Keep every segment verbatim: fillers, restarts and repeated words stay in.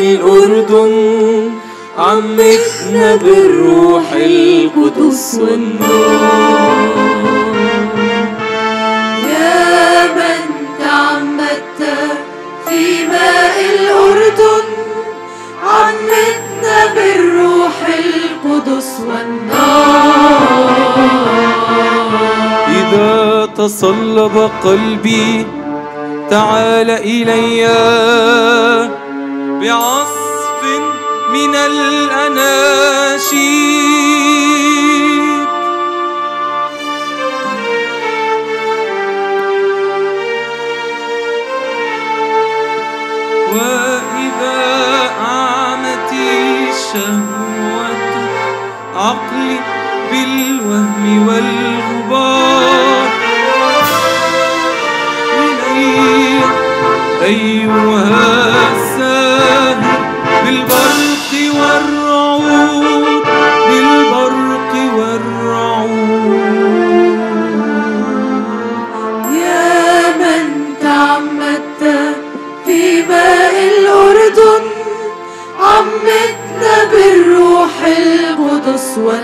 الأردن عمتنا بالروح القدس والنار. يا من تعمدت في ماء الأردن عمتنا بالروح القدس والنار. إذا تصلب قلبي تعال إلي بعصف من الأناشيد، وإذا أعمتي شهوة عقلي بالوهم والغبار إلي أيها الساهر بالبرق والرعود، بالبرق والرعود. يا من تعمدت في ماء الأردن عمتنا بالروح القدس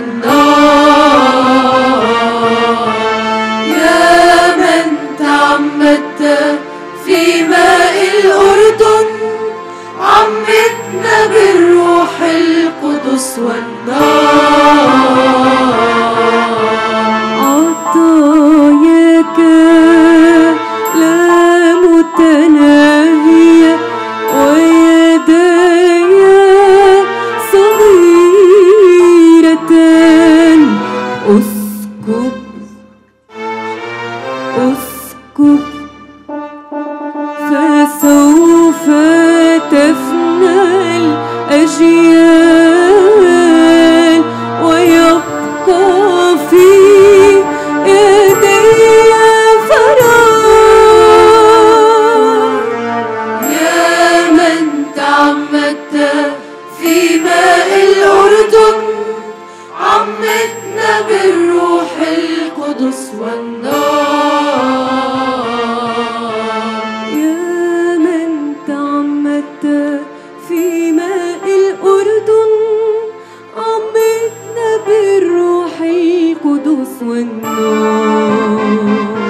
والنار. يا من تعمدت في ماء الأردن عمتنا بالروح القدس والنار. عطاياك لا متناهية ويداي صغيرتان، اسكب اسكب فسوف تفنى الأجيال ويبقى في يدي فراغ. يا من تعمدت في ماء الأردن عمتنا بالروح القدس والنار. يا من تعمدت في ماء الأردن عمتنا بالروح القدس والنار.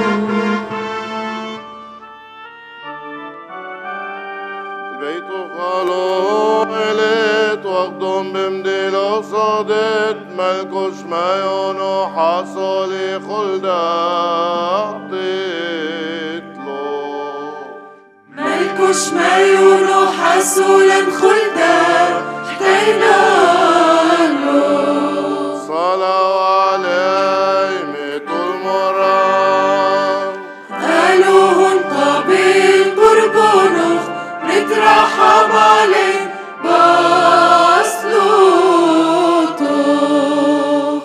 البيت خالو إليت وقدم بمديلو صادت ملكوش مايونو حصولي خلدات تطلو ملكوش مايونو حسولا خلدا احتينا له. صلوا عليه ميت المرام قالوهن قبيل قربانه نترحم عليه باسلوطه.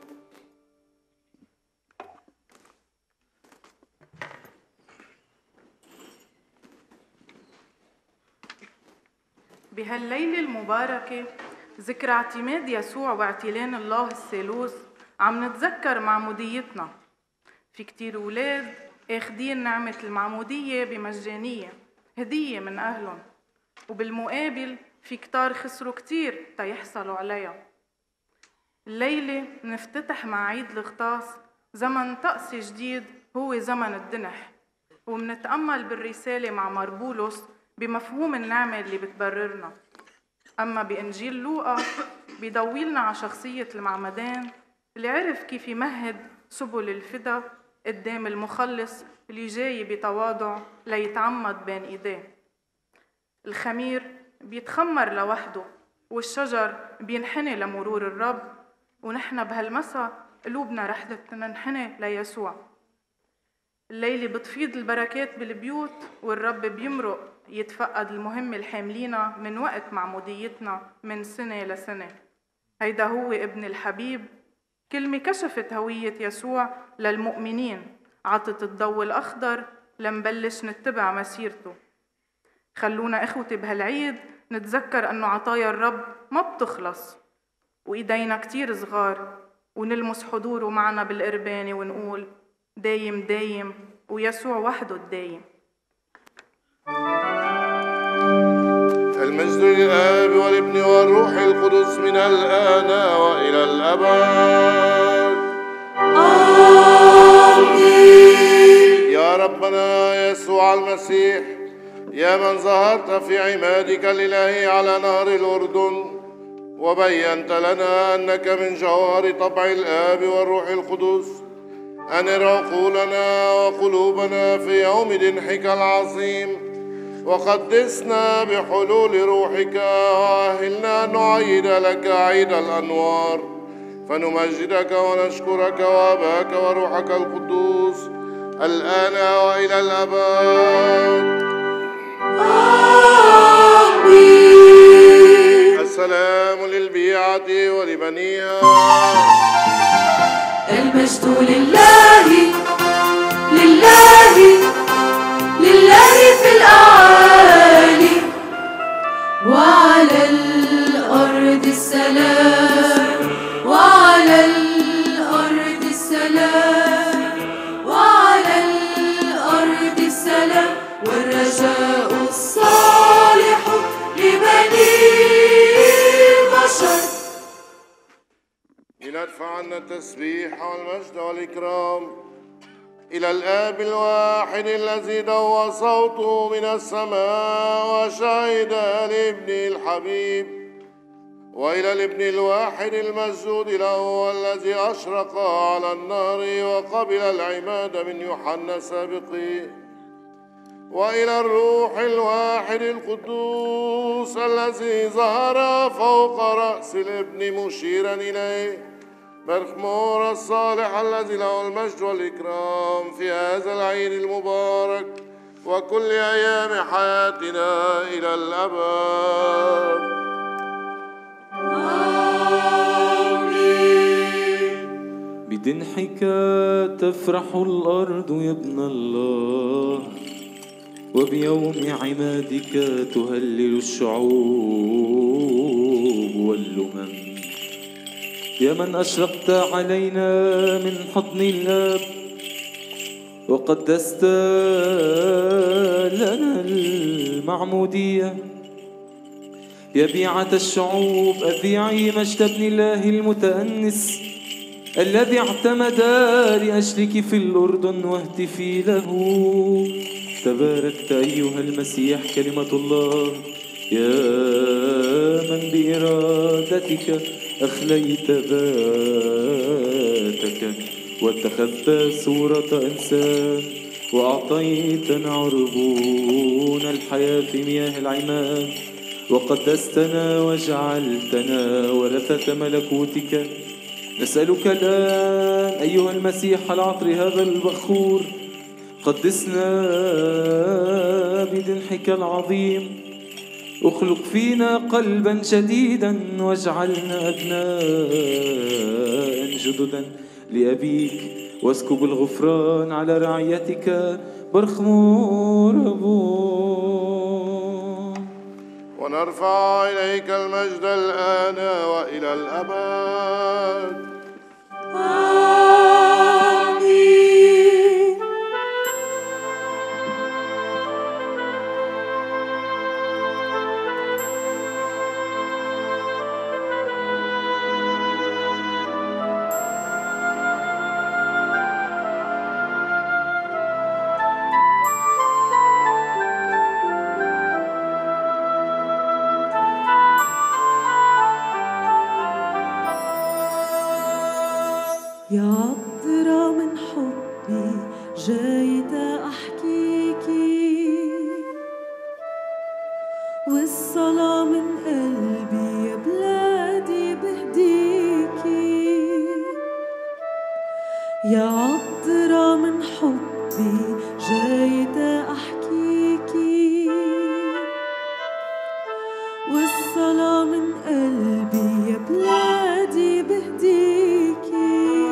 بهالليلة المباركة ذكرى اعتماد يسوع واعتلان الله الثالوث عم نتذكر معموديتنا. في كتير أولاد اخدين نعمة المعمودية بمجانية هدية من أهلهم، وبالمقابل في كتار خسروا كتير تيحصلوا عليها. الليلة نفتتح مع عيد الغطاس زمن طقس جديد هو زمن الدنح، ومنتأمل بالرسالة مع مربولس بمفهوم النعمة اللي بتبررنا. أما بإنجيل لوقا بيضويلنا على شخصية المعمدان اللي عرف كيف يمهد سبل الفدا قدام المخلص اللي جاي بتواضع ليتعمد بين إيديه. الخمير بيتخمر لوحده والشجر بينحني لمرور الرب، ونحن بهالمسا قلوبنا رح تنحني ليسوع. الليلة بتفيض البركات بالبيوت والرب بيمرق يتفقد المهم الحاملينا من وقت معموديتنا من سنة لسنة. هيدا هو ابن الحبيب، كلمة كشفت هوية يسوع للمؤمنين، عطت الضوء الأخضر لنبلش نتبع مسيرته. خلونا إخوتي بهالعيد نتذكر أنه عطايا الرب ما بتخلص وإيدينا كتير صغار، ونلمس حضوره معنا بالقربانة ونقول دايم دايم ويسوع وحده الدايم. المجد للآب والابن والروح القدس من الآن وإلى الأبد. آمين. يا ربنا يسوع المسيح، يا من ظهرت في عمادك الإلهي على نهر الأردن وبينت لنا أنك من جوهر طبع الآب والروح القدس، أنر عقولنا وقلوبنا في يوم دنحك العظيم، وقدسنا بحلول روحك، وأهلنا أن نعيد لك عيد الأنوار، فنمجدك ونشكرك وأباك وروحك القدوس الآن وإلى الأبد. آمين. السلام للبيعة ولبنيها. المجد لله لله لله في الأعالي، وعلى الأرض السلام، وعلى الأرض السلام، وعلى الأرض السلام، والرجاء الصالح لبني البشر. لنرفع عنا التسبيح والمجد والإكرام إلى الآب الواحد الذي دوى صوته من السماء وشهد لابنه الحبيب، وإلى الابن الواحد المسجود له الذي أشرق على النار وقبل العماد من يوحنا سابقه، وإلى الروح الواحد القدوس الذي ظهر فوق رأس الابن مشيرا إليه، برخمور الصالح الذي له المجد والإكرام في هذا العيد المبارك وكل أيام حياتنا إلى الأبد. آمين. بدنحك تفرح الأرض يا ابن الله، وبيوم عمادك تهلل الشعوب والأمم. يا من أشرقت علينا من حضن الآب وقدست لنا المعمودية، يا بيعة الشعوب أذيعي مجد ابن الله المتأنس الذي اعتمد لأجلك في الأردن، واهتفي له. تباركت أيها المسيح كلمة الله، يا من بإرادتك أخليت ذاتك واتخذت صورة إنسان، وأعطيتنا عربون الحياة في مياه العماد، وقدستنا وجعلتنا ورثة ملكوتك. نسألك الآن أيها المسيح العطر هذا البخور، قدسنا بدنحك العظيم، اخلق فينا قلبا جديدا واجعلنا أبناء جددا لأبيك، واسكب الغفران على رعيتك. برخمور أبوه. ونرفع إليك المجد الآن وإلى الأبد. آمين. يا عطرة من حبي جاية أحكيكي، والصلاة من قلبي يا بلادي بهديكي. يا عطرة من حبي جاية أحكيكي، والصلاة من قلبي يا بلادي بهديكي.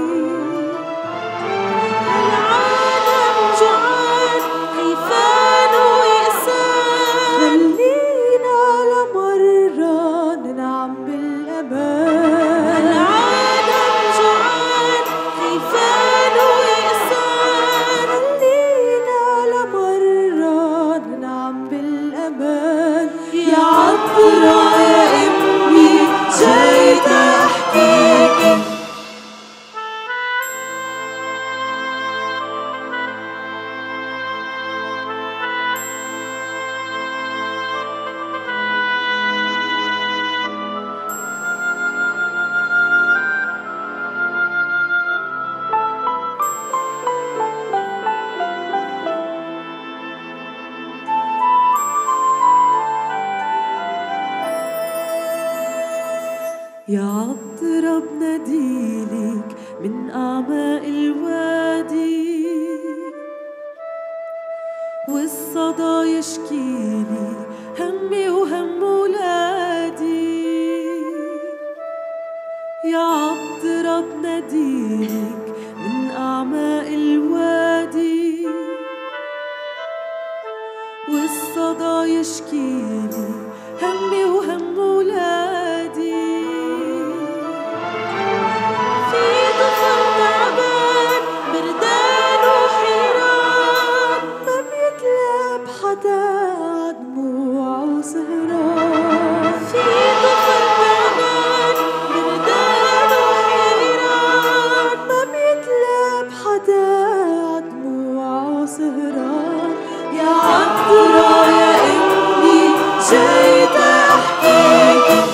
العالم جوعان خيفان ويأسان، خلينا لمرة ننعم بالأمان. العالم جوعان خيفان ويأسان، خلينا لمرة ننعم بالأمان. يا عطر عطرة يا أمي جيت أحكيكي. يا عطرة بناديلك من أعماق الوادي، والصدى يشكيلي همي وهم ولادي. يا عطرة بناديلك من أعماق الوادي، والصدى يشكيلي همي وهم ولادي. بردان وحيران ما بيتلاب حدا عدموع وسهران. في طفل تعبان بردان وحيران ما بيتلاب حدا عدموع وسهران. يا عطرة يا أمي جيت أحكيكي.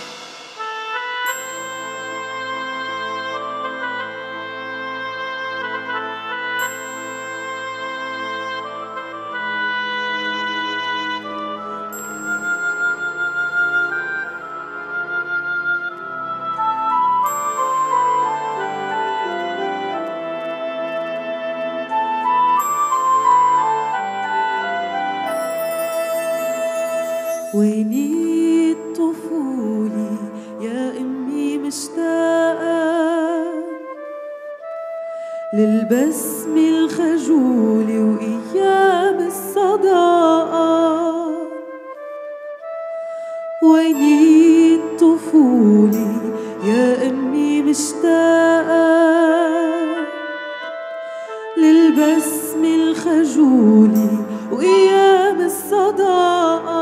ويني الطفولة يا أمي مشتاقة للبسمة الخجولة وأيام الصداقة. ويني الطفولة يا أمي مشتاقة للبسمة الخجولة وأيام الصداقة.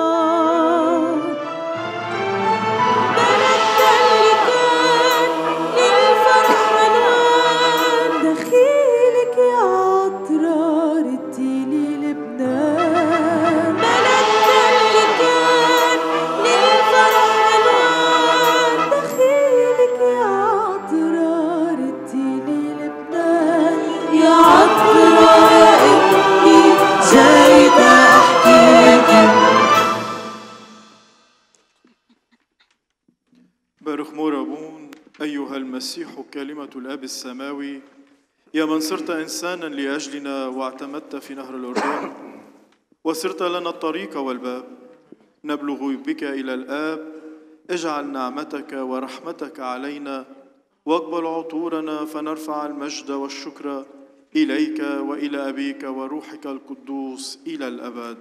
برخمور أبون أيها المسيح كلمة الآب السماوي، يا من صرت إنسانا لأجلنا واعتمدت في نهر الأردن وصرت لنا الطريق والباب، نبلغ بك إلى الآب. اجعل نعمتك ورحمتك علينا واقبل عطورنا فنرفع المجد والشكر إليك وإلى أبيك وروحك القدوس إلى الأبد.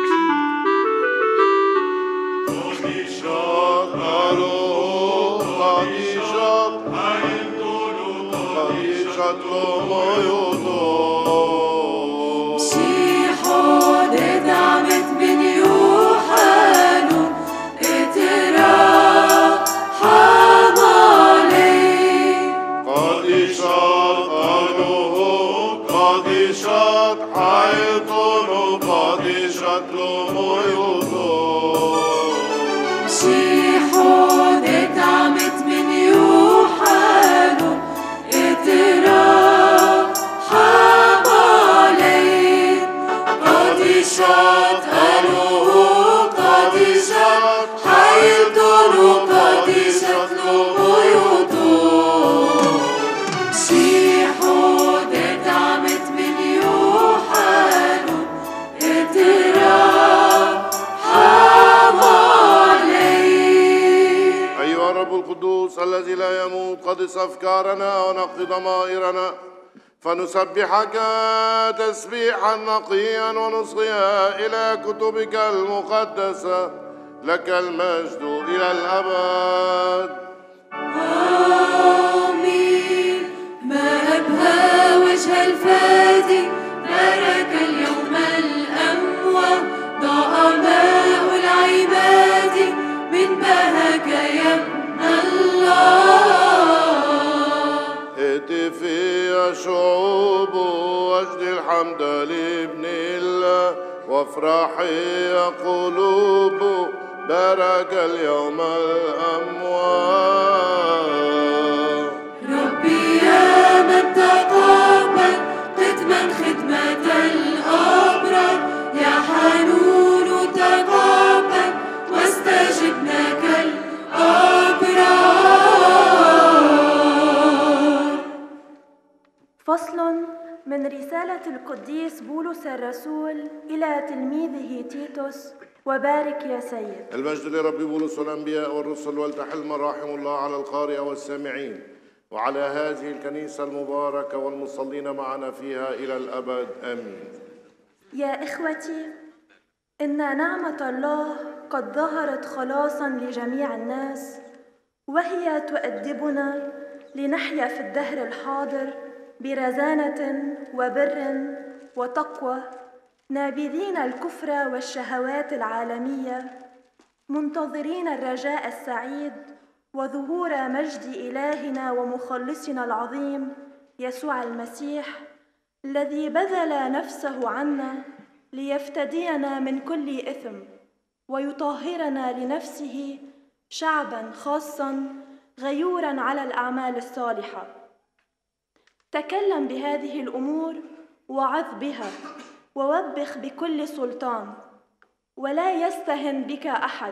الذي لا يموت قدس أفكارنا ونقض ضمائرنا فنسبحك تسبيحا نقيا ونصغيا إلى كتبك المقدسة، لك المجد إلى الأبد. آمين. ما أبهى وجه الفادي، بارك اليوم الأموى، ضاء ماء العباد شعوب واجد الحمد لابن الله وافرحي يا قلوب بارك اليوم الأموات. ربي يا من تقبل قدما خدمة الأبرار يا حنون تقبل واستجبنا كالأبرار. فصل من رسالة القديس بولس الرسول إلى تلميذه تيتوس. وبارك يا سيد. المجد لرب بولس والأنبياء والرسل ولتحل مراحم الله على القارئ والسامعين وعلى هذه الكنيسة المباركة والمصلين معنا فيها إلى الأبد آمين. يا إخوتي، إن نعمة الله قد ظهرت خلاصاً لجميع الناس، وهي تؤدبنا لنحيا في الدهر الحاضر برزانة وبر وتقوى، نابذين الكفر والشهوات العالمية، منتظرين الرجاء السعيد وظهور مجد إلهنا ومخلصنا العظيم يسوع المسيح، الذي بذل نفسه عنا ليفتدينا من كل إثم ويطهرنا لنفسه شعباً خاصاً غيوراً على الأعمال الصالحة. تكلم بهذه الأمور وعظ بها ووبخ بكل سلطان، ولا يستهن بك أحد.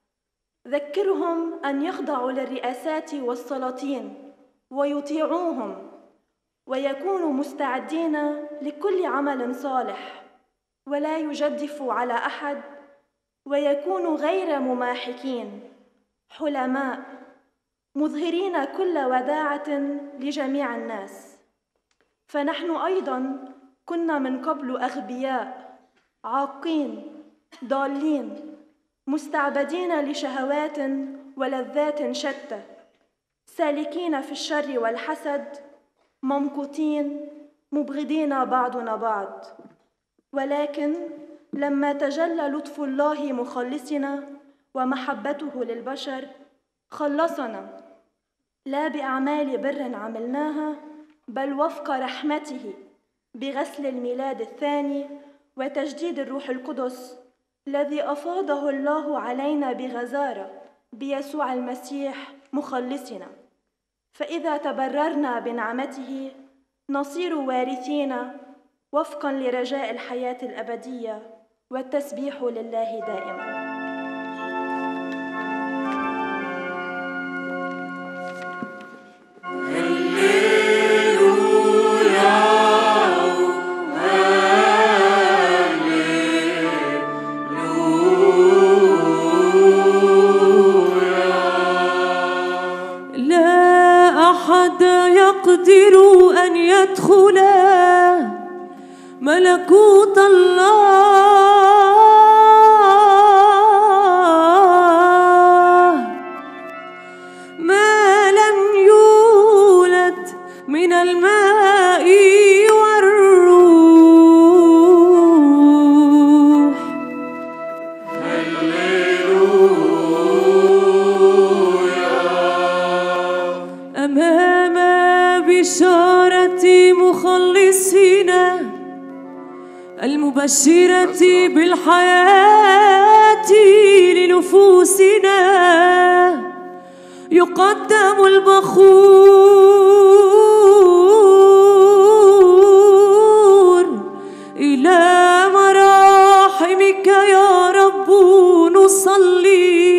ذكرهم أن يخضعوا للرئاسات والسلاطين ويطيعوهم، ويكونوا مستعدين لكل عمل صالح، ولا يجدفوا على أحد، ويكونوا غير مماحكين، حلماء، مظهرين كل وداعة لجميع الناس. فنحن أيضاً كنا من قبل أغبياء، عاقين، ضالين، مستعبدين لشهوات ولذات شتى، سالكين في الشر والحسد، ممقوتين، مبغضين بعضنا بعض. ولكن لما تجلى لطف الله مخلصنا ومحبته للبشر، خلصنا لا بأعمال بر عملناها، بل وفق رحمته بغسل الميلاد الثاني وتجديد الروح القدس الذي أفاضه الله علينا بغزارة بيسوع المسيح مخلصنا. فإذا تبررنا بنعمته نصير وارثين وفقاً لرجاء الحياة الأبدية، والتسبيح لله دائماً. يقدر أن يدخل ملكوت الله ما لم يولد من الماء والروح. هللويا. أمام بشارة مخلصنا المبشرة بالحياة لنفوسنا يقدم البخور إلى مراحمك يا رب نصلي.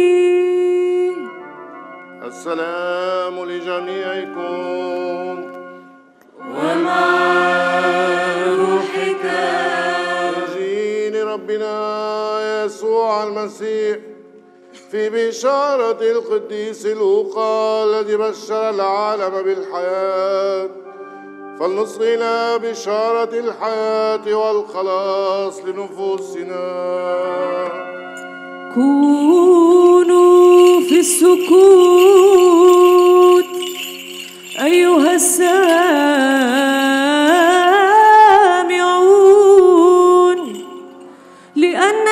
السلام لجميعكم ومع روحك. إنجيل ربنا يسوع المسيح في بشارة القديس لوقا الذي بشر العالم بالحياة، فلنصغي إلى بشارة الحياة والخلاص لنفوسنا. كونوا في السكوت أيها السامعون، لأن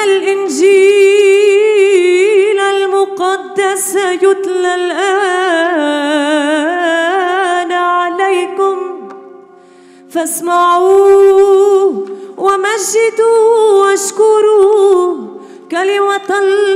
الإنجيل المقدس يتلى الآن عليكم فاسمعوا ومجدوا واشكروا كلمة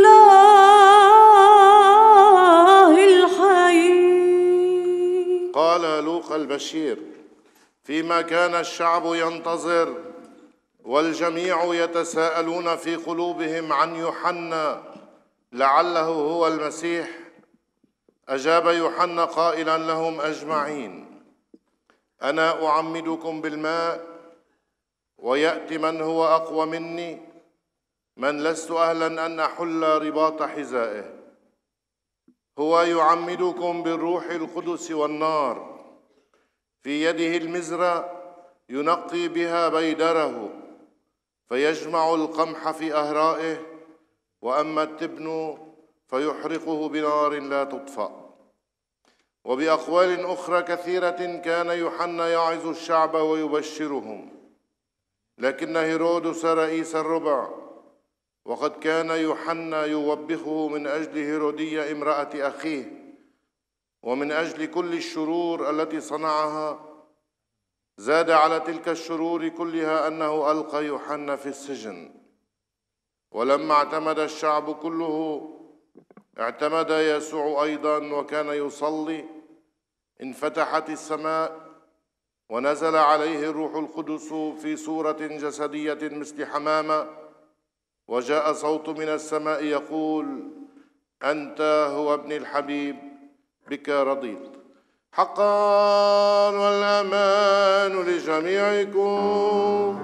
الله الحي. قال لوقا البشير: فيما كان الشعب ينتظر والجميع يتساءلون في قلوبهم عن يوحنا لعله هو المسيح، أجاب يوحنا قائلا لهم أجمعين: أنا أعمدكم بالماء، ويأتي من هو أقوى مني، من لست أهلا أن أحل رباط حذائه. هو يعمدكم بالروح القدس والنار، في يده المزرة ينقي بها بيدره، فيجمع القمح في أهرائه، وأما التبن فيحرقه بنار لا تطفأ. وبأقوال أخرى كثيرة كان يوحنا يعظ الشعب ويبشرهم، لكن هيرودس رئيس الربع، وقد كان يوحنا يوبخه من أجل هيرودية امرأة أخيه، ومن أجل كل الشرور التي صنعها، زاد على تلك الشرور كلها أنه ألقى يوحنا في السجن. ولما اعتمد الشعب كله اعتمد يسوع أيضا، وكان يصلي، انفتحت السماء ونزل عليه الروح القدس في صورة جسدية مثل حمامة، وجاء صوت من السماء يقول: أنت هو ابن الحبيب، بك رضيت. حقا والأمان لجميعكم.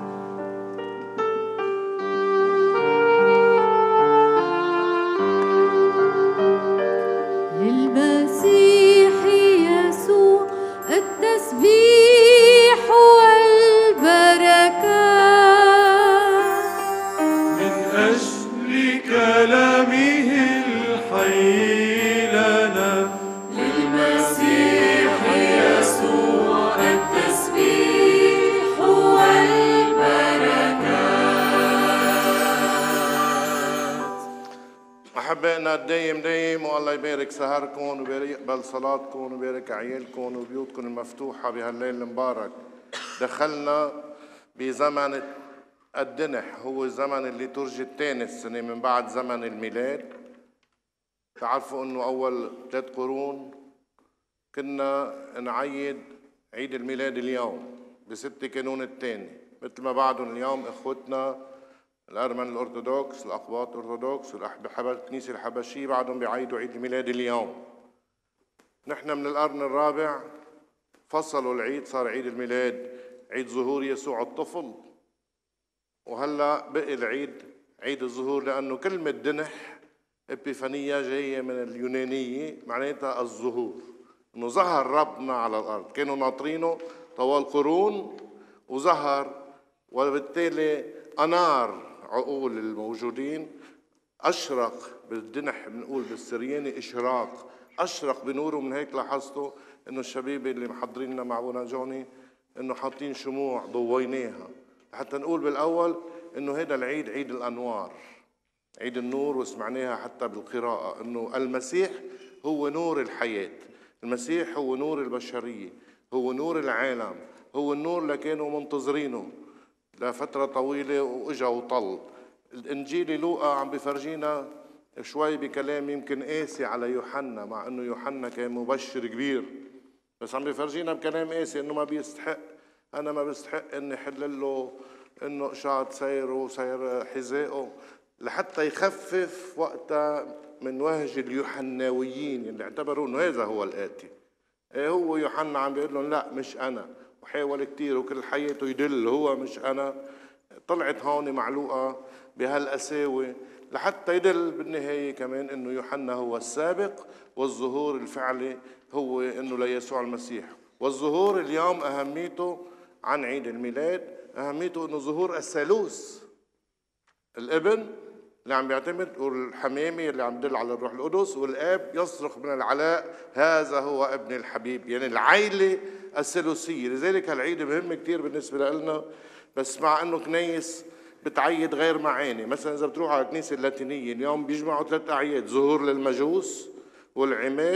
للمسيح يسوع التسبيح والبركات، من أجل كلامه الحي لنا. للمسيح يسوع التسبيح والبركات. أحبائنا دايم دايم، والله يبارك سهركم ويقبل صلاتكم ويبارك عيالكم وبيوتكم المفتوحة بهالليل المبارك. دخلنا بزمن الدنح، هو زمن الليتورجي الثاني السنة من بعد زمن الميلاد. تعرفوا أنه أول ثلاث قرون كنا نعيد عيد الميلاد اليوم بستة كانون الثاني، مثل ما بعدهم اليوم إخوتنا الأرمن الأرثوذكس، الأقباط الأرثوذكس والكنيسة الحبشية بعدهم بيعيدوا عيد الميلاد اليوم. نحن من القرن الرابع فصلوا العيد، صار عيد الميلاد عيد ظهور يسوع الطفل، وهلا بقي العيد عيد الظهور، لأنه كلمة دنح إبيفانية جاية من اليونانية معناتها الظهور، إنه ظهر ربنا على الأرض. كانوا ناطرينه طوال قرون وظهر، وبالتالي أنار عقول الموجودين، أشرق بالدنح، بنقول بالسرياني إشراق، أشرق بنوره. من هيك لاحظتوا إنه الشبيبة اللي محضريننا مع أبونا جوني إنه حاطين شموع ضويناها حتى نقول بالأول إنه هذا العيد عيد الأنوار، عيد النور. وسمعناها حتى بالقراءة إنه المسيح هو نور الحياة، المسيح هو نور البشرية، هو نور العالم، هو النور اللي كانوا منتظرينه لفترة طويلة وإجا وطل. الإنجيل لوقا عم بفرجينا شوي بكلام يمكن قاسي على يوحنا، مع إنه يوحنا كان مبشر كبير، بس عم بفرجينا بكلام قاسي إنه ما بيستحق، أنا ما بيستحق إني حل له إنه قشاط سيره وسير حذائه، لحتى يخفف وقتها من وهج اليوحناويين اللي اعتبروا إنه هذا هو الآتي. إيه هو يوحنا عم بيقول لهم لا مش أنا، وحاول كتير وكل حياته يدل هو مش أنا. طلعت هون معلوقة بهالقساوة لحتى يدل بالنهاية كمان إنه يوحنا هو السابق، والظهور الفعلي هو إنه ليسوع المسيح. والظهور اليوم أهميته عن عيد الميلاد، أهميته إنه ظهور الثالوث، الابن اللي عم بيعتمد، والحمامي اللي عم يدل على الروح القدس، والآب يصرخ من العلاء هذا هو ابن الحبيب، يعني العائلة الثالوثية. لذلك هالعيد مهم كتير بالنسبة لنا، بس مع انه كنايس بتعيد غير معاني. مثلا اذا بتروح على الكنيسة اللاتينية اليوم بيجمعوا ثلاث اعياد: ظهور للمجوس والعماد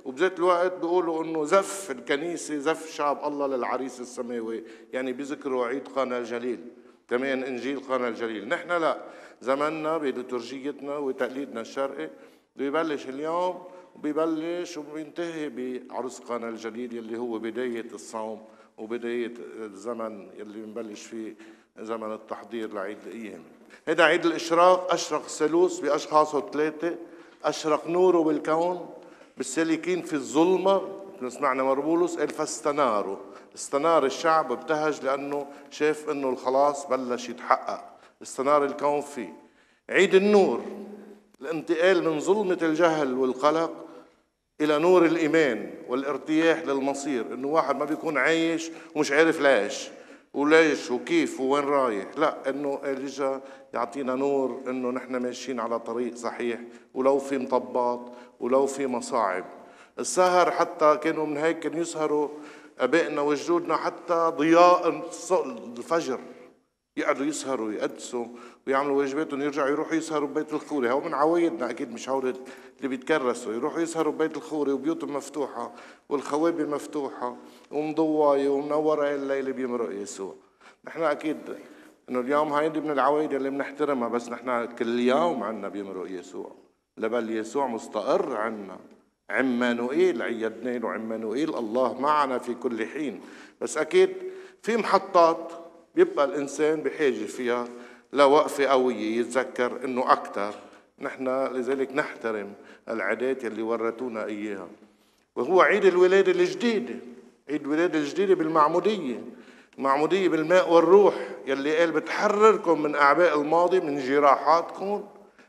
وبذات الوقت بيقولوا انه زف الكنيسة زف شعب الله للعريس السماوي، يعني بيذكروا عيد قانا الجليل، كمان انجيل قانا الجليل. نحن لا، زمننا بليتورجيتنا وتقليدنا الشرقي بيبلش اليوم وبيبلش وبينتهي بعرس قانا الجليل يلي هو بداية الصوم وبداية الزمن يلي بنبلش فيه زمن التحضير لعيد القيامة. هذا عيد الإشراق، أشرق الثالوث بأشخاصه الثلاثة، أشرق نوره بالكون بالسالكين في الظلمة. سمعنا مربولس قال فاستناروا، استنار الشعب ابتهج لأنه شاف أنه الخلاص بلش يتحقق، استنار الكون فيه. عيد النور، الانتقال من ظلمة الجهل والقلق إلى نور الإيمان والارتياح للمصير، إنه واحد ما بيكون عايش ومش عارف ليش وليش وكيف ووين رايح، لا، إنه إجا يعطينا نور إنه نحن ماشيين على طريق صحيح ولو في مطبات ولو في مصاعب. السهر حتى كانوا من هيك كانوا يسهروا أبائنا وجدودنا حتى ضياء الفجر، يقعدوا يسهروا يقدسوا ويعملوا واجباتهم، يرجعوا يروحوا يسهروا ببيت الخوري. هو من عوايدنا اكيد، مش هول اللي بيتكرسوا، يروحوا يسهروا ببيت الخوري وبيوتهم مفتوحه والخوابي مفتوحه ومضوايه ومنوره الليل بيمرق يسوع. نحن اكيد انه اليوم هيدي من العوايد اللي بنحترمها، بس نحن كل يوم عنا بيمرق يسوع، لبل يسوع مستقر عنا. عمانوئيل عيدنا له، عمانوئيل الله معنا في كل حين. بس اكيد في محطات بيبقى الإنسان بحاجة فيها لوقفة قوية يتذكر إنه أكتر. نحن لذلك نحترم العادات اللي ورثونا إياها، وهو عيد الولادة الجديدة. عيد الولادة الجديدة بالمعمودية، المعمودية بالماء والروح يلي قال بتحرركم من أعباء الماضي، من جراحاتكم،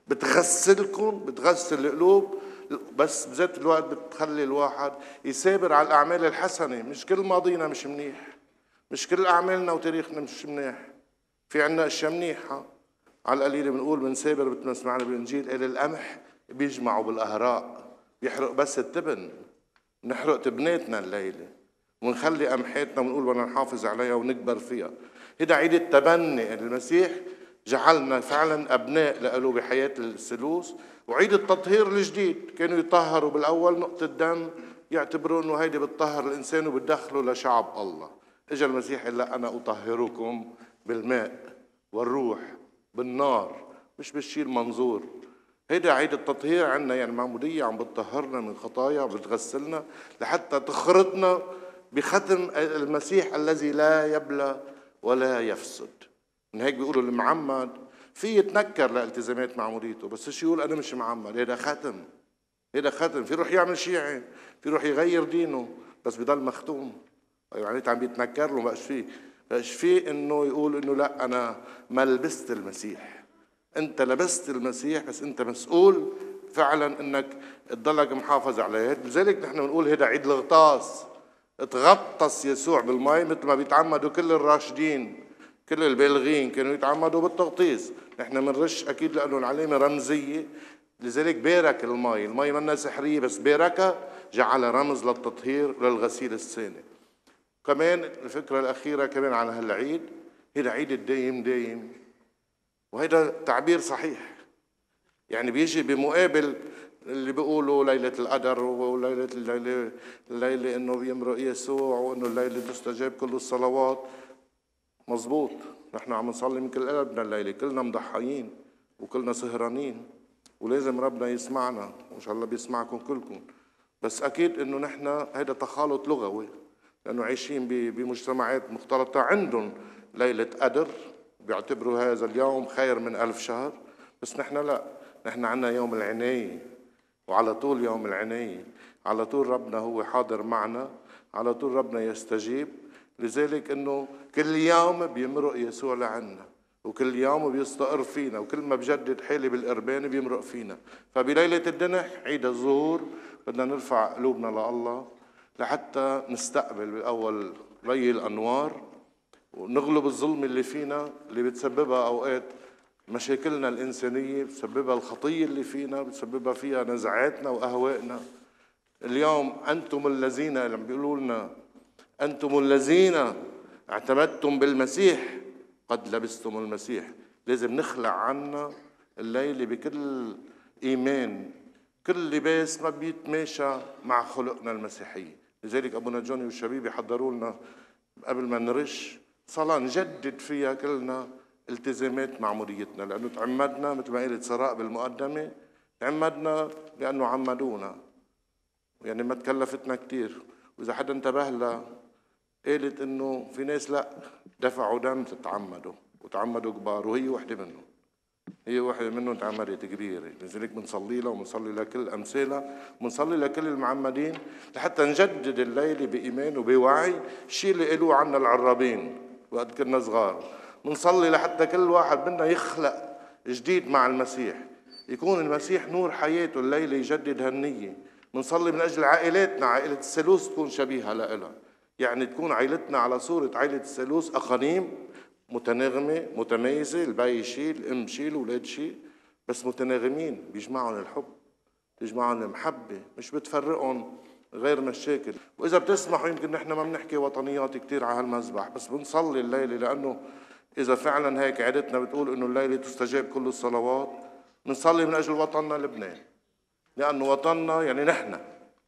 بتغسلكم، بتغسل القلوب، بس بذات الوقت بتخلي الواحد يسابر على الأعمال الحسنة. مش كل ماضينا مش منيح، مش كل أعمالنا وتاريخنا مش منيح، في عنا أشياء منيحة. على القليل بنقول بنسابر، مثل ما سمعنا بالإنجيل قال القمح بيجمعوا بالأهراء، بيحرق بس التبن. بنحرق تبناتنا الليلة ونخلي قمحاتنا ونقول بدنا نحافظ عليها ونكبر فيها. هيدا عيد التبني، المسيح جعلنا فعلا أبناء له بحياة الثالوث. وعيد التطهير الجديد، كانوا يطهروا بالأول نقطة دم، يعتبروا إنه هيدي بتطهر الإنسان وبتدخله لشعب الله. اجى المسيح قال لا، انا اطهركم بالماء والروح بالنار، مش بالشيء المنظور. هيدا عيد التطهير عنا، يعني المعمودية عم بتطهرنا من خطايا، بتغسلنا لحتى تخرطنا بختم المسيح الذي لا يبلى ولا يفسد. من هيك بيقولوا المعمد في يتنكر لالتزامات معموديته، بس شو يقول انا مش معمد، هيدا ختم، هيدا ختم. في روح يعمل شيعي، في روح يغير دينه، بس بضل مختوم. يعني عم بيتنكر له، بقاش فيه بقاش فيه انه يقول انه لا انا ما لبست المسيح. انت لبست المسيح، بس انت مسؤول فعلا انك تضلك محافظ عليه. لذلك نحن بنقول هذا عيد الغطاس، اتغطس يسوع بالماء مثل ما بيتعمدوا كل الراشدين، كل البالغين كانوا يتعمدوا بالتغطيس. نحن بنرش اكيد لانه العلامه رمزيه، لذلك بارك الماء، الماء منا سحريه بس باركها، جعل رمز للتطهير وللغسيل الثاني. كمان الفكرة الأخيرة كمان على هالعيد، هيدا عيد الدايم دايم، وهيدا تعبير صحيح. يعني بيجي بمقابل اللي بيقولوا ليلة القدر وليلة الليلة, الليلة إنه بيمرق يسوع وإنه الليلة تستجاب كل الصلوات. مزبوط، نحن عم نصلي من كل قلبنا الليلة، كلنا مضحيين وكلنا سهرانين، ولازم ربنا يسمعنا، وإن شاء الله بيسمعكم كلكم. بس أكيد إنه نحن هيدا تخالط لغوي، لأنه عايشين بمجتمعات مختلطة عندهم ليلة قدر، بيعتبروا هذا اليوم خير من ألف شهر. بس نحن لا، نحن عنا يوم العناية، وعلى طول يوم العناية، على طول ربنا هو حاضر معنا، على طول ربنا يستجيب. لذلك إنه كل يوم بيمرق يسوع لعنا، وكل يوم بيستقر فينا، وكل ما بجدد حالي بالقربان بيمرق فينا. فبليلة الدنح عيد الظهور بدنا نرفع قلوبنا لله لحتى نستقبل بالأول ري الأنوار ونغلب الظلم اللي فينا، اللي بتسببها أوقات مشاكلنا الإنسانية، بتسببها الخطية اللي فينا، بتسببها فيها نزعاتنا وأهوائنا. اليوم أنتم الذين اللي عم بيقولوا لنا أنتم الذين اعتمدتم بالمسيح قد لبستم المسيح. لازم نخلع عنا الليلة بكل إيمان كل لباس ما بيتماشى مع خلقنا المسيحية. لذلك أبونا جوني والشبيبة حضروا لنا قبل ما نرش صلاة نجدد فيها كلنا التزامات معموديتنا، لأنه تعمدنا مثل ما قالت سراء بالمقدمة، تعمدنا لأنه عمدونا، يعني ما تكلفتنا كتير. وإذا حدا انتبه لها قالت إنه في ناس لا دفعوا دم تتعمدوا وتعمدوا كبار، وهي وحدة منهم، هي واحدة منهم تعمدت كبيرة. لذلك بنصلي لها وبنصلي لكل أمثالها وبنصلي لكل المعمدين لحتى نجدد الليلة بإيمان وبوعي الشيء اللي قالوه عنا العرابين وقت كنا صغار. بنصلي لحتى كل واحد منا يخلق جديد مع المسيح، يكون المسيح نور حياته الليلة، يجدد هالنية. بنصلي من أجل عائلاتنا، عائلة الثالوث تكون شبيهة لإلها، يعني تكون عائلتنا على صورة عائلة الثالوث، أقانيم متناغمة متميزة، البي شيء الأم شيء الأولاد شيء، بس متناغمين بيجمعهم الحب، بيجمعهم المحبة، مش بتفرقهم غير مشاكل. وإذا بتسمحوا يمكن نحن ما بنحكي وطنيات كتير على هالمذبح، بس بنصلي الليلة لأنه إذا فعلا هيك عادتنا بتقول إنه الليلة تستجاب كل الصلوات، بنصلي من أجل وطننا لبنان، لأنه وطننا يعني نحن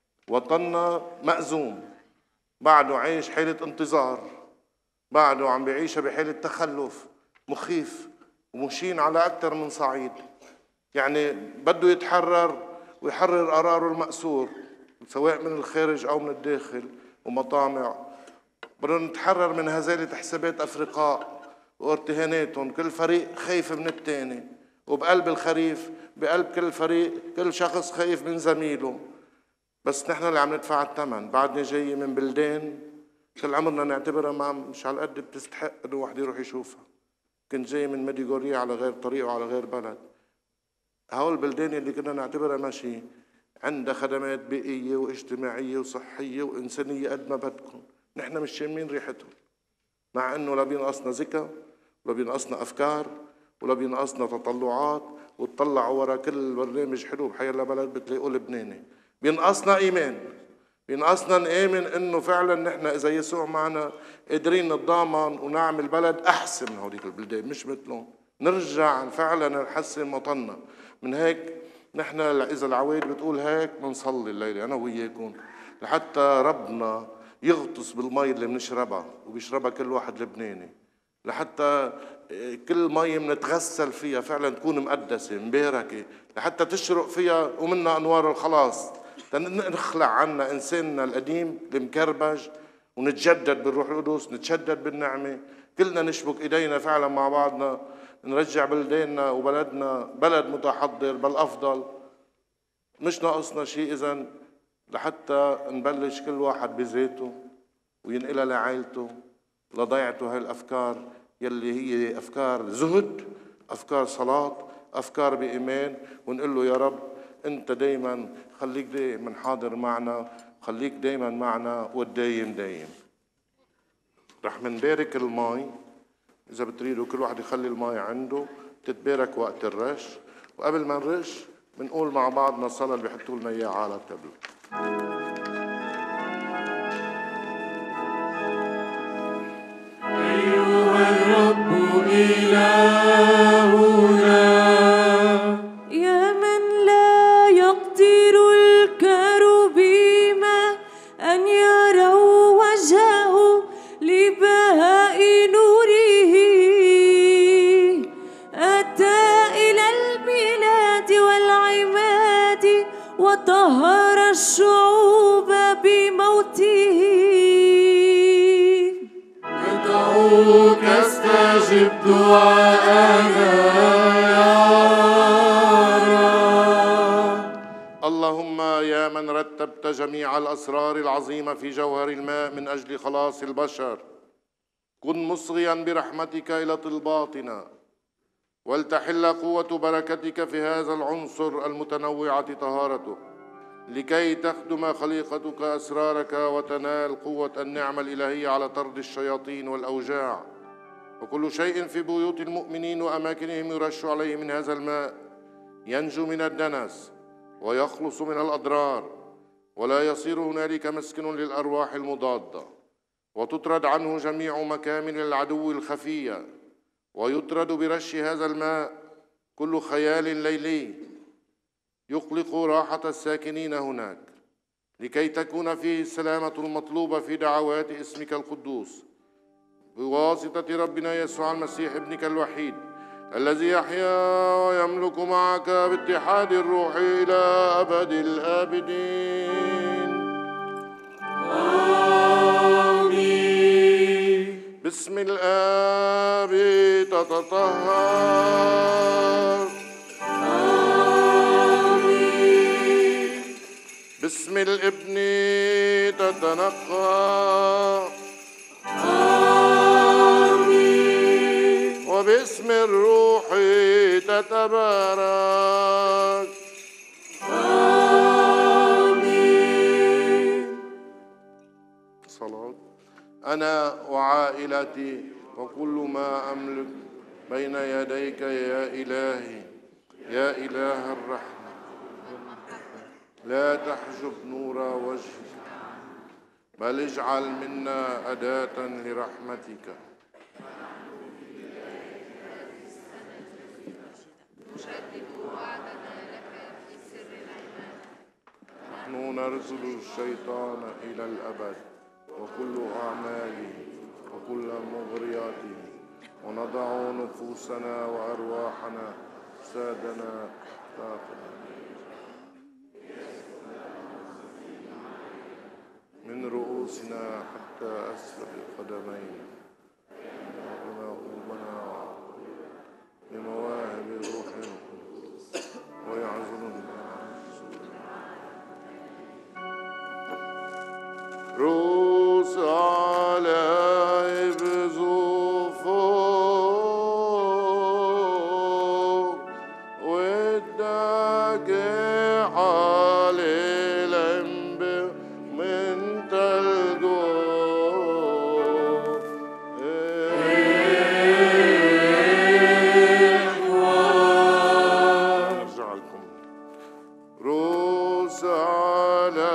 وطننا مأزوم، بعده عايش حالة انتظار، بعده عم بيعيشها بحالة تخلف مخيف ومشين على أكثر من صعيد. يعني بده يتحرر ويحرر قراره المأسور سواء من الخارج أو من الداخل ومطامع. بدنا نتحرر من هزالة حسابات أفرقاء وارتهاناتهم، كل فريق خايف من الثاني، وبقلب الخريف بقلب كل فريق كل شخص خايف من زميله. بس نحن اللي عم ندفع الثمن، بعدنا جاي من بلدان كل عمرنا نعتبرها ما مش على قد بتستحق انه واحد يروح يشوفها. كنت جاي من ميديغوريا على غير طريق وعلى غير بلد. هول البلدان اللي كنا نعتبرها ماشي عندها خدمات بيئية واجتماعية وصحية وإنسانية قد ما بدكم، نحن مش شامين ريحتهم، مع انه لا بينقصنا ذكاء ولا بينقصنا افكار ولا بينقصنا تطلعات، وتطلعوا ورا كل برنامج حلو بحي الله بلد بتلاقوا لبناني. بينقصنا ايمان، بينقصنا نآمن انه فعلا نحن اذا يسوع معنا قادرين نتضامن ونعمل بلد احسن من هوديك البلدان مش مثلهم، نرجع فعلا نحسن وطننا. من هيك نحن اذا العوايد بتقول هيك بنصلي الليله انا وياكم لحتى ربنا يغطس بالمي اللي بنشربها وبيشربها كل واحد لبناني، لحتى كل مي بنتغسل فيها فعلا تكون مقدسه مباركه، لحتى تشرق فيها ومنها انوار الخلاص، نخلع عنا انساننا القديم المكربج ونتجدد بالروح القدس، نتشدد بالنعمه، كلنا نشبك ايدينا فعلا مع بعضنا، نرجع بلداننا وبلدنا بلد متحضر بل افضل. مش ناقصنا شيء اذا لحتى نبلش كل واحد بذاته وينقلها لعائلته لضيعته هاي الافكار يلي هي افكار زهد، افكار صلاه، افكار بايمان، ونقول له يا رب انت دايما خليك دايما حاضر معنا، خليك دايما معنا والدايم دايم. رح منبارك المي، اذا بتريدوا كل واحد يخلي المي عنده تتبارك وقت الرش، وقبل ما نرش بنقول مع بعضنا الصلاه اللي بيحطوا لنا اياها على التابلو. أيها الرب إلهنا يا من لا يقدر الكروبيم أن يروا وجهه لبهاء نوره، أتى إلى الميلاد والعماد وطهر الشعوب بموته. ندعوك استجب دعاءنا يا رب. اللهم يا من رتبت جميع الأسرار العظيمة في جوهر الماء من أجل خلاص البشر، كن مصغيا برحمتك إلى طلباتنا، ولتحل قوة بركتك في هذا العنصر المتنوعة طهارته، لكي تخدم خليقتك أسرارك وتنال قوة النعمة الإلهية على طرد الشياطين والأوجاع. وكل شيء في بيوت المؤمنين وأماكنهم يرش عليه من هذا الماء ينجو من الدنس ويخلص من الأضرار، ولا يصير هنالك مسكن للأرواح المضادة، وتطرد عنه جميع مكامن العدو الخفية، ويطرد برش هذا الماء كل خيال ليلي يقلق راحة الساكنين هناك، لكي تكون فيه السلامة المطلوبة في دعوات اسمك القدوس، بواسطة ربنا يسوع المسيح ابنك الوحيد، الذي يحيا ويملك معك باتحاد الروح إلى أبد الآبدين. آمين. باسم الآب تتطهر. آمين. باسم الابن تتنقى. آمين. وباسم الروح تتبارك. آمين. صلاة. أنا وعائلتي وكل ما أملك بين يديك يا إلهي، يا إله الرحمة، لا تحجب نور وجهك، بل اجعل منا أداة لرحمتك. نحن نرسل الشيطان إلى الأبد وكل أعماله وكل مغرياته، ونضع نفوسنا وأرواحنا سادنا تحتنا من رؤوسنا حتى أسفل قدمينا، ونؤمنا بمواهب روح القدس ويعزلنا روس على بزوفو ودك على لمب من تلقو ارجع لكم روس على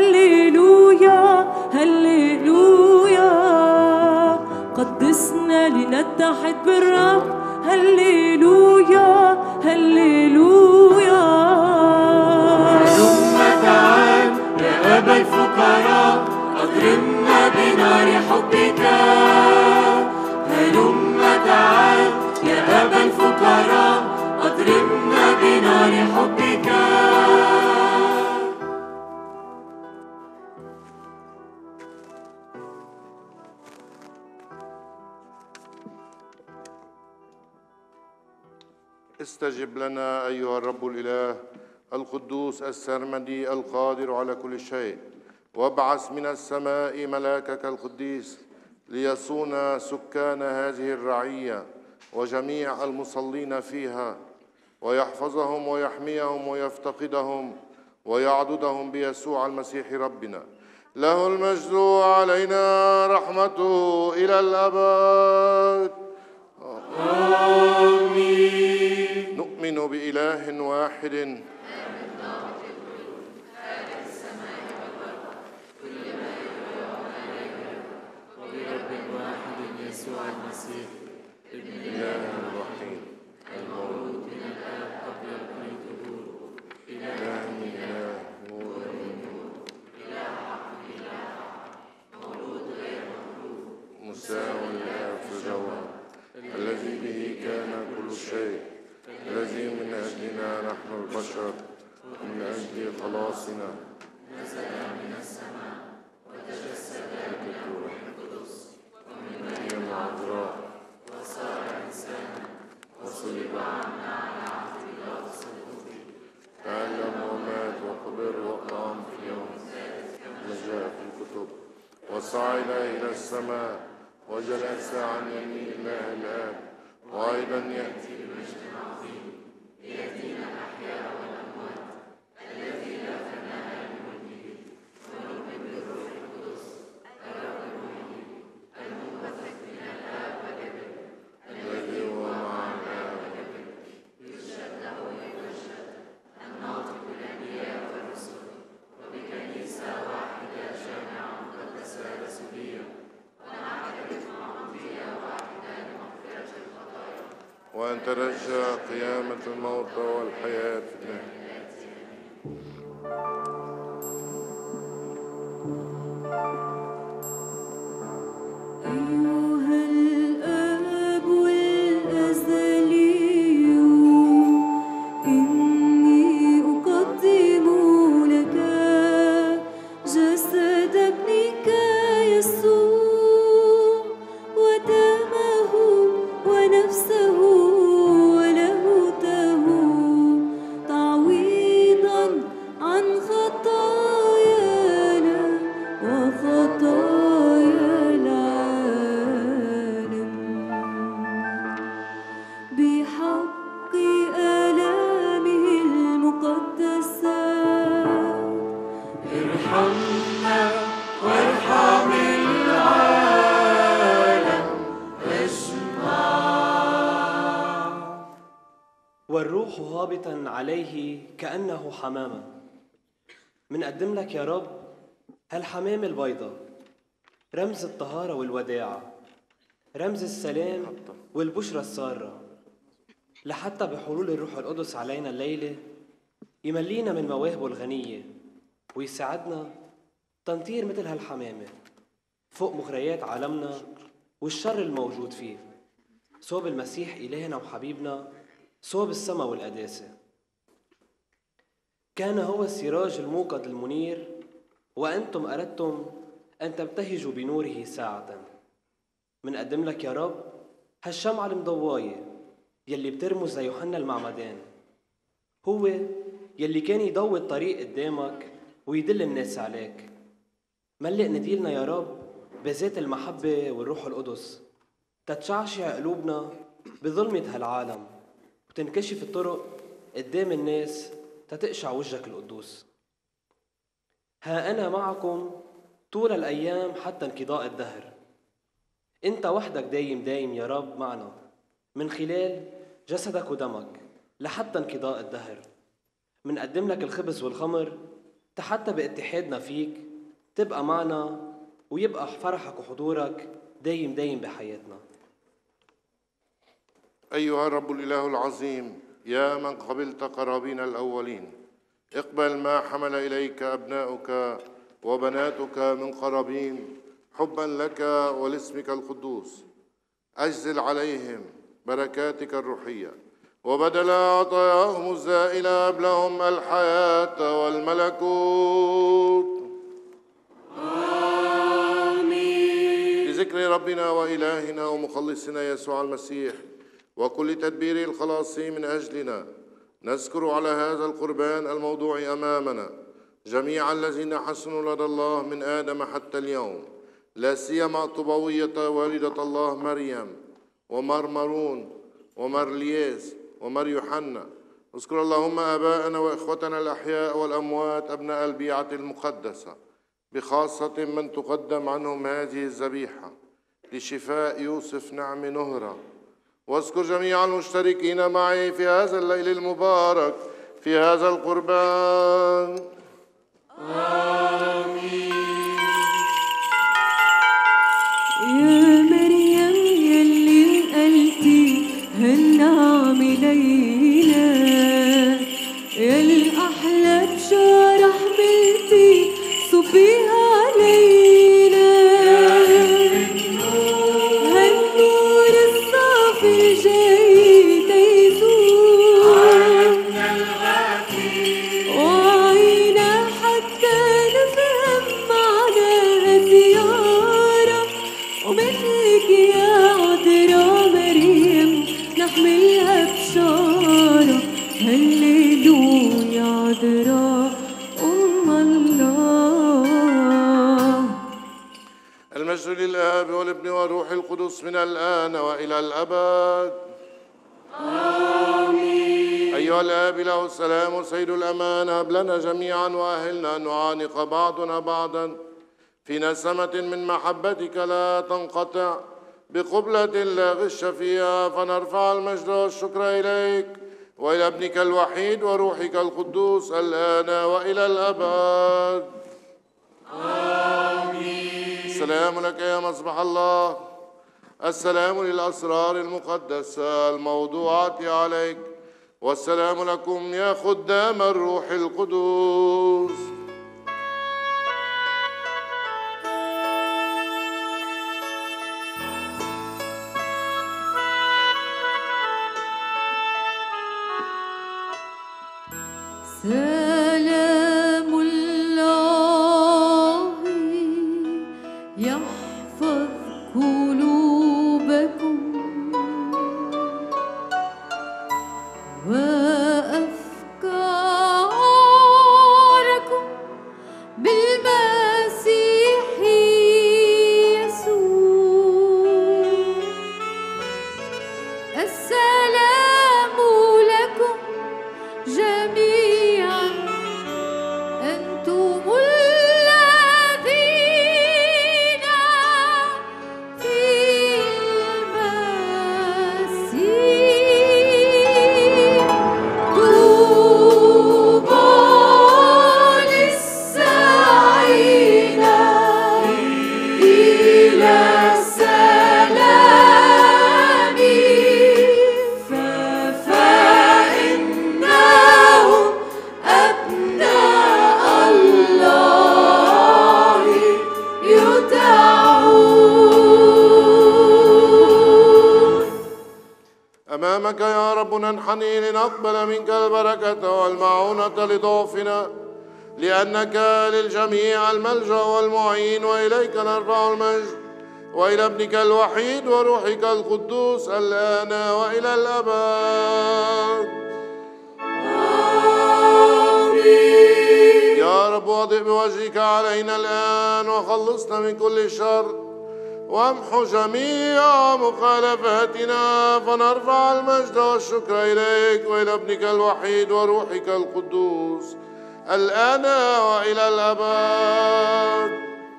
قدسنا لنتحد بالرب. هللويا هللويا. هلم تعال يا أبا الفقراء أضرمنا بنار حبك. هلم تعال يا أبا الفقراء أضرمنا بنار حبك. استجب لنا أيها الرب الإله القدوس السرمدي القادر على كل شيء، وابعث من السماء ملاكك القديس ليصون سكان هذه الرعية وجميع المصلين فيها، ويحفظهم ويحميهم ويفتقدهم ويعضدهم بيسوع المسيح ربنا. له المجد علينا رحمته إلى الأبد. آمين. نؤمن بإله واحد وبرب واحد يسوع المسيح ابن إله الوحيد المولود من الآب قبل كل ظهور إله من إله نور من نور مولود غير مخلوق مساو للآب في الجوهر الذي به كان كل شيء، الذي من أجلنا نحن البشر ومن أجل خلاصنا نزل من السماء وتجسد بالروح القدس ومن مريم العذراء وصار إنسانا وصلب عنا على عهد بيلاطس القبطي. تعلم ومات وقبر وقام في يوم كما جاء في الكتب، وصعد إلى السماء وجلس عن يمين الله الآب، وأيضا يأتي بمجد عظيم ليدين الأحياء والأموات الذي لا فناء لملكه. ونؤمن بالروح القدس الرب المحيي المنبثق من الآب والابن الذي هو مع الآب يرشد له ويمجد الناطق بالأنبياء والرسل، وبكنيسة واحدة جامعة مقدسة رسولية، ونعترف معمودية واحدة لمغفرة الخطايا، وأن ترجى قيامة الموتى والحياة في الله. أيها الآب الأزلي إني أقدم لك جسد ابنك يسوع ودمه ونفسه ولاهوته تعويضا عن خطايانا وخطايا العالم بحق آلامه المقدسة. ارحمنا وارحم العالم اسمع. والروح هابطا عليه كأنه حمامة. منقدم لك يا رب هالحمامة البيضاء، رمز الطهارة والوداعة، رمز السلام والبشرى السارة، لحتى بحلول الروح القدس علينا الليلة يملينا من مواهبه الغنية ويساعدنا تنطير مثل هالحمامة فوق مغريات عالمنا والشر الموجود فيه، صوب المسيح إلهنا وحبيبنا، صوب السما والقداسة. كان هو السراج الموقد المنير، وأنتم أردتم أن تبتهجوا بنوره ساعة. منقدم لك يا رب هالشمعة المضواية يلي بترمز ليوحنا المعمدان، هو يلي كان يضوي الطريق قدامك ويدل الناس عليك. ملئ نديلنا يا رب بذات المحبة والروح القدس تتشعشع قلوبنا بظلمة هالعالم وتنكشف الطرق قدام الناس تتقشع وجهك القدوس. ها أنا معكم طول الأيام حتى انقضاء الدهر. أنت وحدك دايم دايم يا رب معنا من خلال جسدك ودمك لحتى انقضاء الدهر. منقدم لك الخبز والخمر حتى باتحادنا فيك تبقى معنا ويبقى فرحك وحضورك دايم دايم بحياتنا. أيها الرب الإله العظيم، يا من قبلت قرابين الأولين، اقبل ما حمل إليك أبناؤك وبناتك من قرابين حبا لك ولاسمك القدوس. أجزل عليهم بركاتك الروحية، وبدل عطاياهم الزائلة أبلهم الحياة والملكوت. آمين. بذكر ربنا وإلهنا ومخلصنا يسوع المسيح وكل تدبير الخلاص من أجلنا، نذكر على هذا القربان الموضوع أمامنا جميع الذين حسنوا لدى الله من آدم حتى اليوم، لا سيما طبوية والدة الله مريم ومر مارون ومر لياس ومر يوحنا. اذكر اللهم آباءنا وإخوتنا الأحياء والأموات أبناء البيعة المقدسة، بخاصة من تقدم عنهم هذه الذبيحة لشفاء يوسف نعم نهرة. واذكر جميع المشتركين معي في هذا الليل المبارك في هذا القربان. آمين. يا مريم يلي قلتي هالنعم لينا، يا الأحلى بشارة حملتي صبيها علينا، هالنور الصافي الجاي تيزور عنا الغافي، وعينا حتى نفهم معناها زيارة، ومنك يا عذراء مريم نحملها بشارة. هللويا عذراء أم الله. المجد للآب والابن والروح القدس من الآن وإلى الأبد. آمين. أيها الآب له السلام سيد الأمان، هب لنا جميعا وأهلنا أن نعانق بعضنا بعضا في نسمة من محبتك لا تنقطع، بقبلة لا غش فيها، فنرفع المجد والشكر إليك وإلى ابنك الوحيد وروحك القدوس الآن وإلى الأبد. آمين. السلام لك يا مصباح الله، السلام للأسرار المقدسة الموضوعة عليك، والسلام لكم يا خدام الروح القدوس. سلام الله يحفظ قلوبكم وأفكاركم بالمسيح يسوع. السلام لكم جميعا أنتم الذين في المسيح. طوبى للساعين إلى السلام، فإنهم أبناء الله يدعون. أمامك يا رب ننحني لنقبل منك البركة والمعونة لضعفنا، لأنك للجميع الملجأ والمعين، وإليك نرفع المجد وإلى ابنك الوحيد وروحك القدوس الآن وإلى الأبد. آمين. يا رب واضئ بوجهك علينا الآن وخلصنا من كل شر، وامحو جميع مخالفاتنا، فنرفع المجد والشكر إليك وإلى ابنك الوحيد وروحك القدوس الآن وإلى الأبد.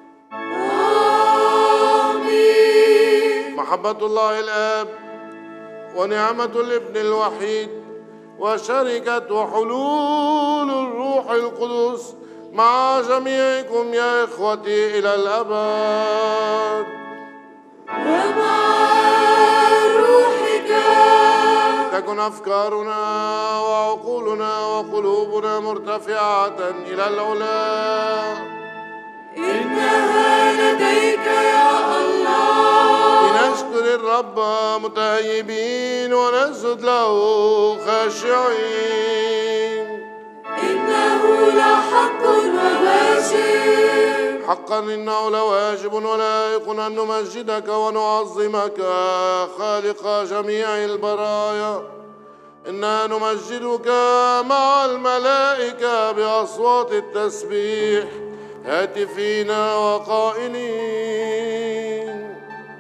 آمين. محبة الله الآب ونعمة الابن الوحيد وشركة وحلول الروح القدس مع جميعكم يا إخوتي إلى الأبد. ومع روحك ولتكن أفكارنا وعقولنا وقلوبنا مرتفعة إلى العلا. إنها لديك يا الله. لنشكر الرب متهيبين ونسجد له خاشعين. إنه لحق وواجب. حقا إنه لواجب ولائق أن نمجدك ونعظمك خالق جميع البرايا. إنا نمجدك مع الملائكة بأصوات التسبيح هاتفين وقائلين: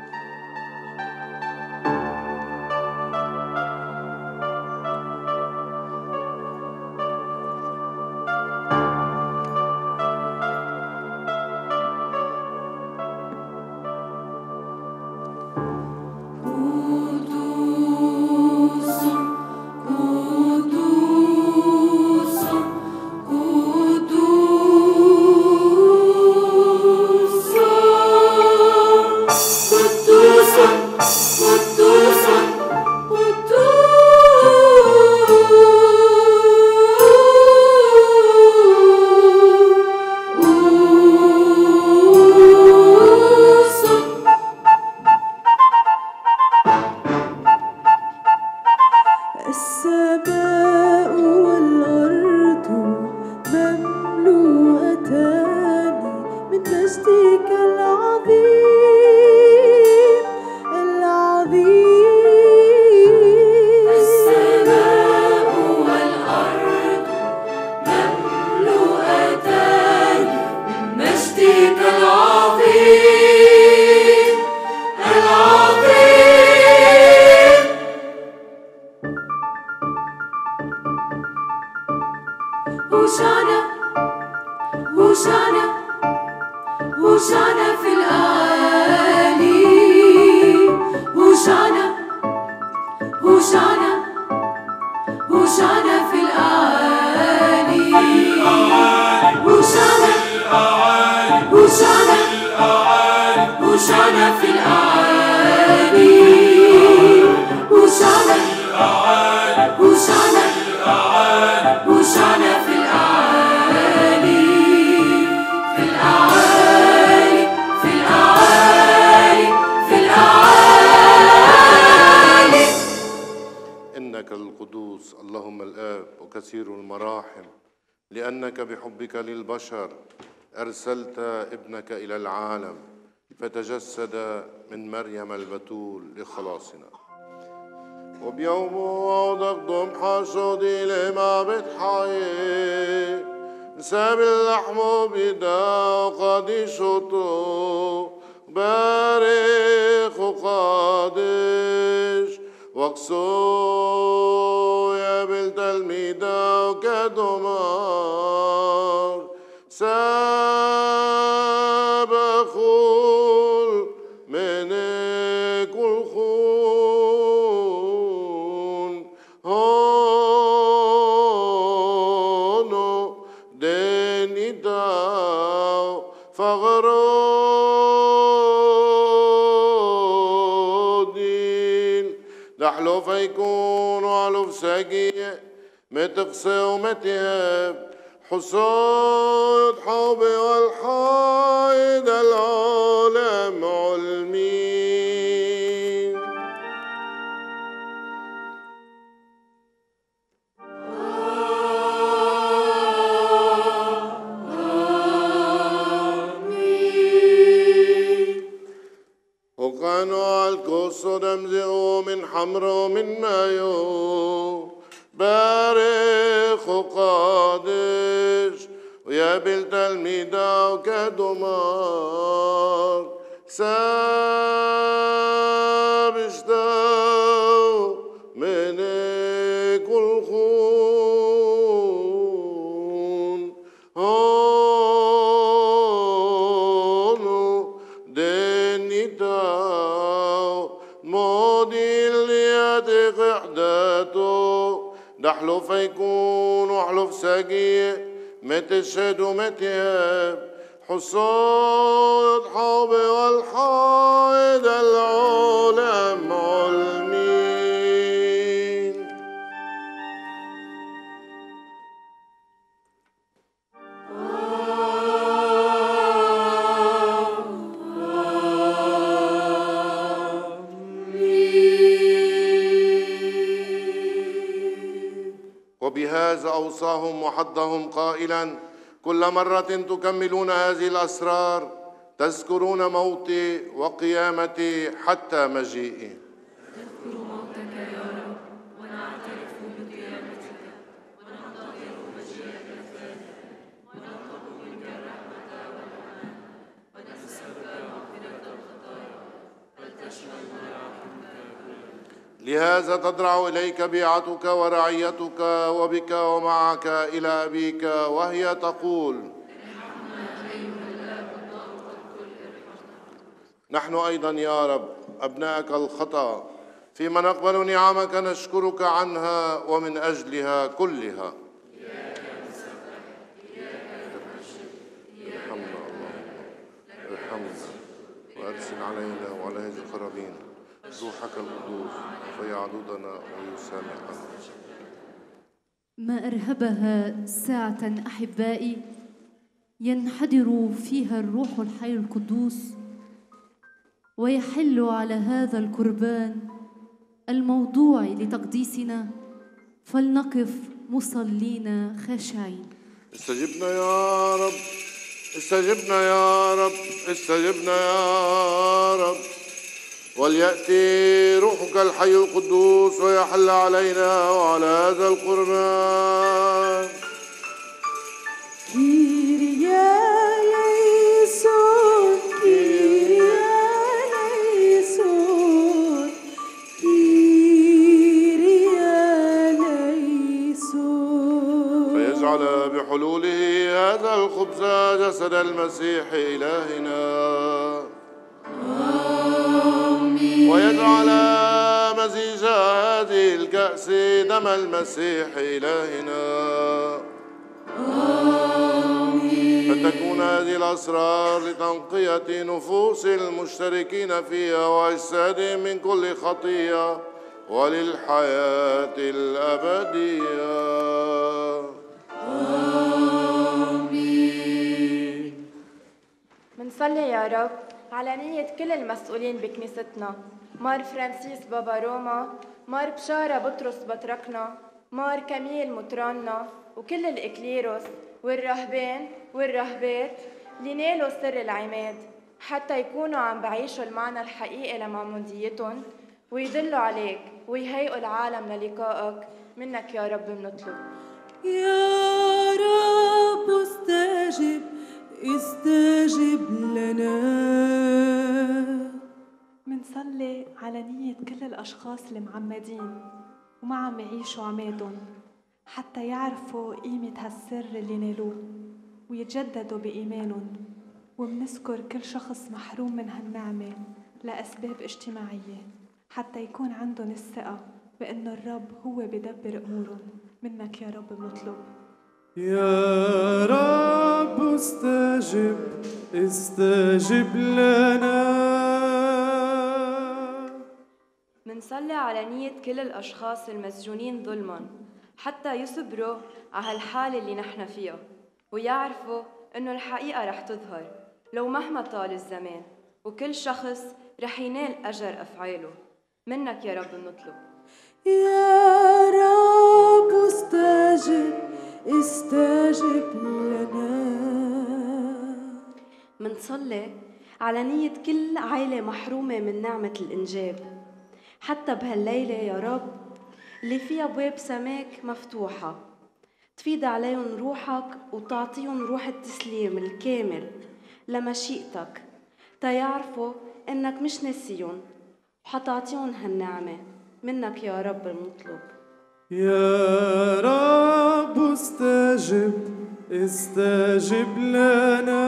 أرسلت ابنك إلى العالم فتجسد من مريم البتول لخلاصنا. وبيوم عودك ضم حشودي لما بتحيي نساب اللحم بدا قادي شطو بارخ وقادش وقصو يا بالتلميذة وكدمار سابخول منك والخون هونو ديني داو فغرودين دحلو فيكون وعلو فساقية متقصي ومتياب حصاد حب والحايد العالم علمين. آمين. وقانوا الكوسو دمزئوا من حمرو من مايو بارخ وقادش ويا بالتلميذة وكدمار سابشتو منك والخون هونو ديني داو مودي اللي يدق إحداثو دحلو فيكون وحلو فساقية متشهد ومتياب حصاد حب والحايد العالم علمين. ولهذا أوصاهم وحضهم قائلا: كل مرة تكملون هذه الأسرار تذكرون موتي وقيامتي حتى مجيئي. نذكر موتك يا رب ونعترف بقيامتك وننتظر مجيئك الثاني ونطلب منك الرحمة والأمان ونسألك مغفرة الخطايا فلتشملنا رحمتك. لهذا تضرع إليك بيعتك ورعيتك وبك ومعك إلى أبيك وهي تقول: نحن أيضا يا رب أبنائك الخطأ فيما نقبل نعمك نشكرك عنها ومن أجلها كلها. ارحمنا اللهم ارحمنا وأرسل علينا وعلى هذه القرابين روحك القدوس فيعضدنا ويسامحنا. ما أرهبها ساعة أحبائي ينحدر فيها الروح الحي القدوس ويحل على هذا القربان الموضوع لتقديسنا، فلنقف مصلين خاشعين. استجبنا يا رب، استجبنا يا رب، استجبنا يا رب، وليأتي روحك الحي القدوس ويحل علينا وعلى هذا القربان. كيريا ليسون، كيريا ليسون، كيريا ليسون. فيجعل بحلوله هذا الخبز جسد المسيح إلهنا، ويجعل مزيج هذه الكأس دم المسيح إلهنا. آمين. فتكون هذه الأسرار لتنقية نفوس المشتركين فيها وإجسادهم من كل خطية وللحياة الأبدية. آمين. منصلي يا رب على نية كل المسؤولين بكنيستنا، مار فرانسيس بابا روما، مار بشارة بطرس بطركنا، مار كميل مطراننا، وكل الإكليروس والرهبان والرهبات اللي نالوا سر العماد حتى يكونوا عم بعيشوا المعنى الحقيقي لمعموديتهم ويدلوا عليك ويهيئوا العالم للقائك. منك يا رب منطلب. يا رب استجب، استجب لنا. منصلي على نية كل الأشخاص المعمدين وما عم يعيشوا عمادهم حتى يعرفوا قيمة هالسر اللي نالوه ويتجددوا بإيمانهم، ومنذكر كل شخص محروم من هالنعمة لأسباب اجتماعية حتى يكون عندهم الثقة بأن الرب هو بدبر أمورهم. منك يا رب بنطلب. يا رب استجب، استجب لنا. منصلي على نية كل الأشخاص المسجونين ظلماً حتى يصبروا على هالحالة اللي نحن فيها ويعرفوا إنه الحقيقة رح تظهر لو مهما طال الزمان، وكل شخص رح ينال أجر أفعاله. منك يا رب نطلب. يا رب استجب، استجب لنا. منصلي على نية كل عائلة محرومة من نعمة الإنجاب حتى بهالليلة يا رب اللي فيها أبواب سماك مفتوحة تفيد عليهم روحك وتعطيهم روح التسليم الكامل لمشيئتك تيعرفوا إنك مش ناسيهم وحتعطيهم هالنعمة. منك يا رب المطلوب. يا رب استجب، استجب لنا.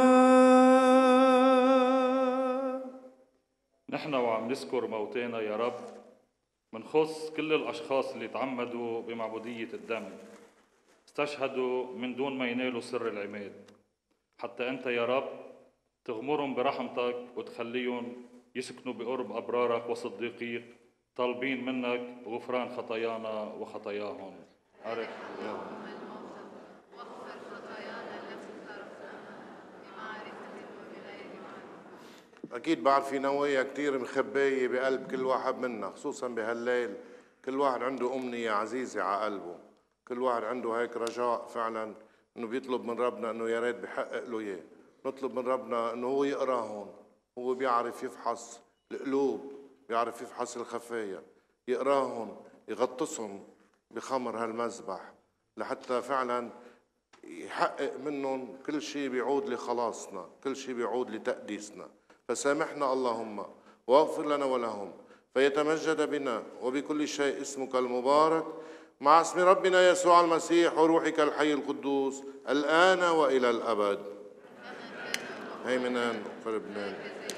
نحن وعم نذكر موتانا يا رب منخص كل الأشخاص اللي تعمدوا بمعبودية الدم استشهدوا من دون ما ينالوا سر العماد، حتى أنت يا رب تغمرهم برحمتك وتخليهم يسكنوا بقرب أبرارك وصديقيك، طالبين منك غفران خطايانا وخطاياهم. عرف أكيد بعرف في نوايا كتير مخباية بقلب كل واحد منا، خصوصاً بهالليل كل واحد عنده أمنية عزيزة على قلبه. كل واحد عنده هيك رجاء فعلا انه بيطلب من ربنا انه يا ريت بيحقق له اياه. نطلب من ربنا انه هو يقراهم، هو بيعرف يفحص القلوب، بيعرف يفحص الخفايا، يقراهم يغطسهم بخمر هالمذبح لحتى فعلا يحقق منهم كل شيء بيعود لخلاصنا، كل شيء بيعود لتقديسنا. فسامحنا اللهم واغفر لنا ولهم، فيتمجد بنا وبكل شيء اسمك المبارك مع اسم ربنا يسوع المسيح وروحك الحي القدوس الآن وإلى الأبد. هيمنان فلبنان.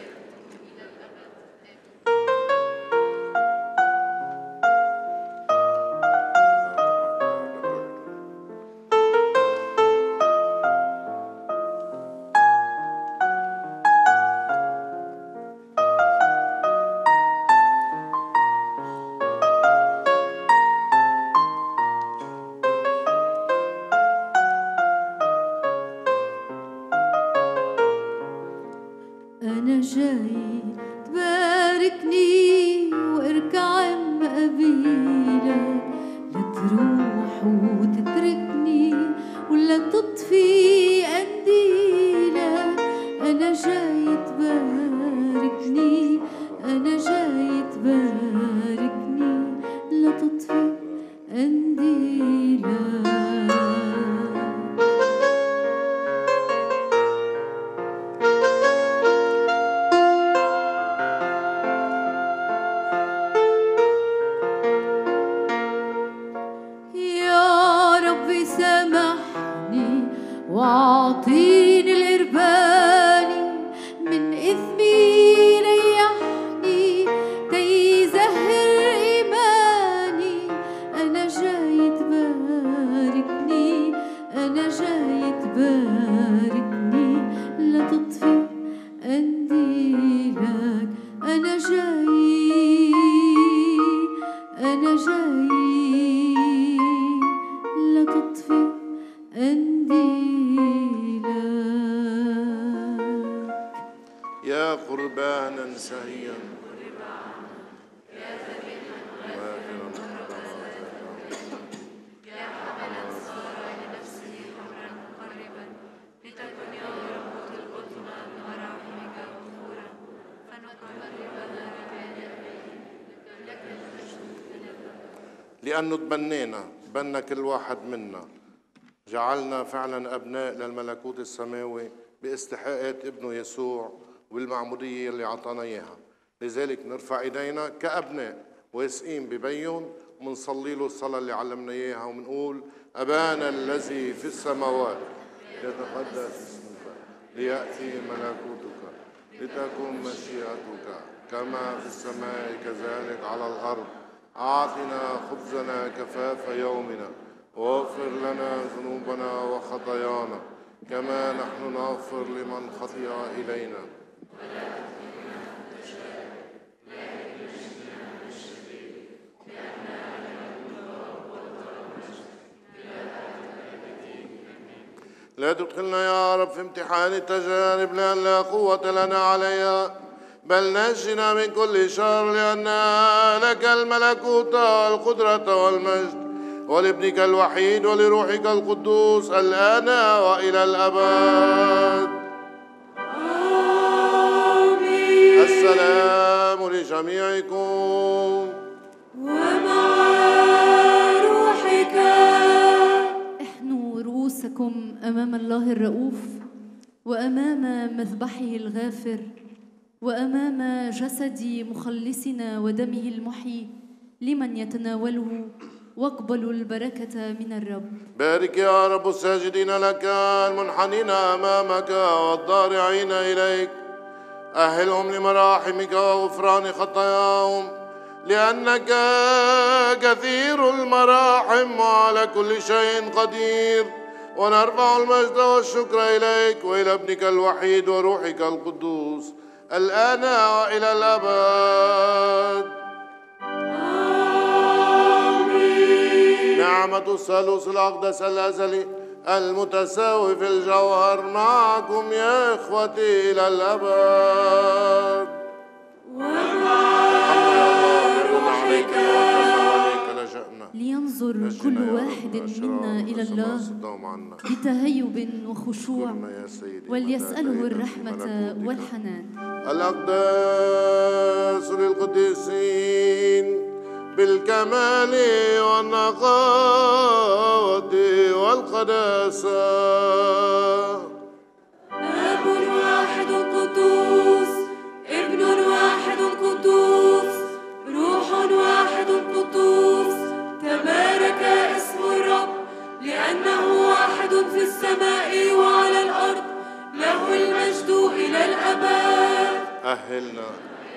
أنا جاي تباركني واركع مقابلك، لا تروح وتتركني ولا تطفي قنديلك. أنا جاي تباركني، أنا جاي تباركني لا تطفي قنديلك. واعطيني الإرباني من إثمي، ريحني تيزهر إيماني. أنا جاي تباركني، أنا جاي تباركني لا تطفي قنديلك. أنا جاي، أنا جاي لا تطفي قنديلك. يا قربانا سهيا لأنه تبنينا، بنا كل واحد منا، جعلنا فعلا أبناء للملكوت السماوي باستحقاق ابنه يسوع والمعمودية اللي عطانا إياها. لذلك نرفع إيدينا كأبناء واثقين ببين ومنصلي له الصلاة اللي علمنا إياها ومنقول: أبانا الذي في السماوات يتقدس اسمك، ليأتي ملكوتك، لتكن مشيئتك كما في السماء كذلك على الأرض. أعطنا خبزنا كفاف يومنا، واغفر لنا ذنوبنا وخطايانا كما نحن نغفر لمن خطئ إلينا. لا تدخلنا يا رب في امتحان التجارب لأن لا قوة لنا عليها، بل نجنا من كل شر، لأن لك الملكوت والقدرة والمجد ولابنك الوحيد ولروحك القدوس الآن وإلى الأبد. آمين. السلام لجميعكم ومع روحك. احنوا رؤوسكم أمام الله الرؤوف وأمام مذبحه الغافر وأمام جسد مخلصنا ودمه المحيي لمن يتناوله، واقبلوا البركة من الرب. بارك يا رب الساجدين لك المنحنين أمامك والضارعين إليك، أهلهم لمراحمك وغفران خطاياهم، لأنك كثير المراحم وعلى كل شيء قدير. ونرفع المجد والشكر إليك وإلى ابنك الوحيد وروحك القدوس الآن وإلى الأبد. آمين. نعمة الثالوث الأقدس الأزلي المتساوي في الجوهر معكم يا إخوتي إلى الأبد. ومع روحك. لينظر ينظر كل واحد منا إلى الله بتهيب وخشوع وليسأله الرحمة والحنان. الأقداس للقديسين بالكمال والنقاوة والقداسة. آب واحد قدوس، ابن واحد قدوس، روح واحد قدوس، تبارك اسم الرب لأنه واحد في السماء وعلى الأرض، له المجد إلى الأبد. أهلنا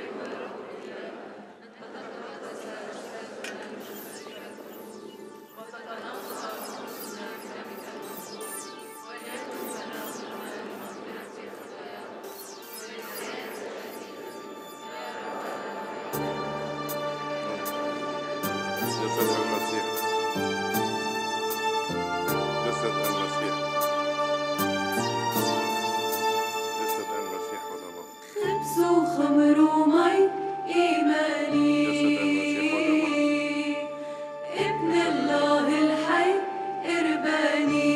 جسد المسيح، جسد المسيح، جسد المسيح ودمه. خبز وخمر ومي إيماني، جسد المسيح ودمه. ابن الله الحي إرباني،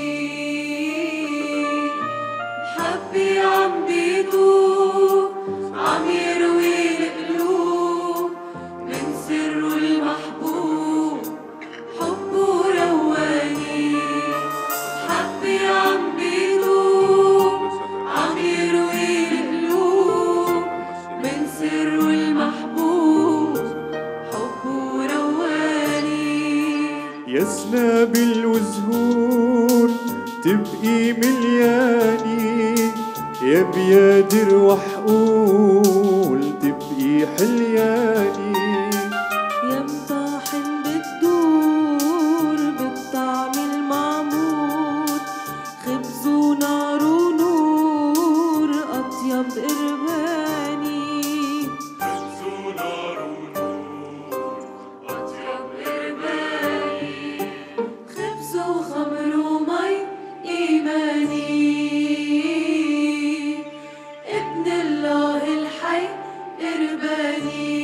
محبي عم بيدوب عم يروي القلوب من سره المحبوب، حبه رواني. محبي عم بيدوب عم يروي القلوب من سره المحبوب، حبه رواني. يسنابل وزهور تبقي ملياني، يا بيادر وحقول تبقي حلياني. يا مطاحن بتدور بالطعم المعمور، خبز ونار ونور أطيب إرباني. خبز ونار ونور أطيب إرباني، خبز وخمر ومي إيماني، ابن الله الحي إرباني.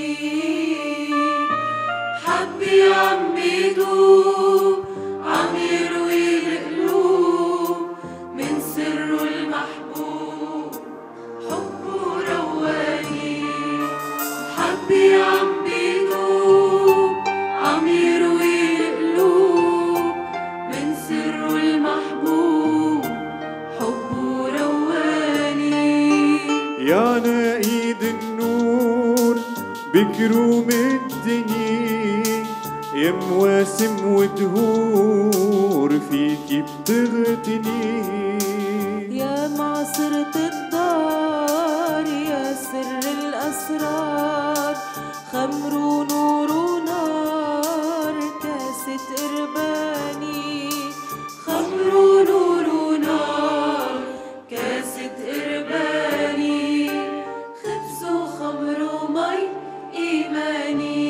حبي عم بيدوب عم يروي القلوب من سره المحبوب، حبه رواني. حبي عم بيدوب عم يروي القلوب من سره المحبوب، حبه رواني. يا ناقيد النور بكروم الدنيا، يا مواسم ودهور فيكي بتغتني. يا معصرة الدار، يا سر الأسرار، خمر ونور ونار كاسة إرباني. خمر ونور ونار كاسة إرباني، خبز وخمر ومي إيماني،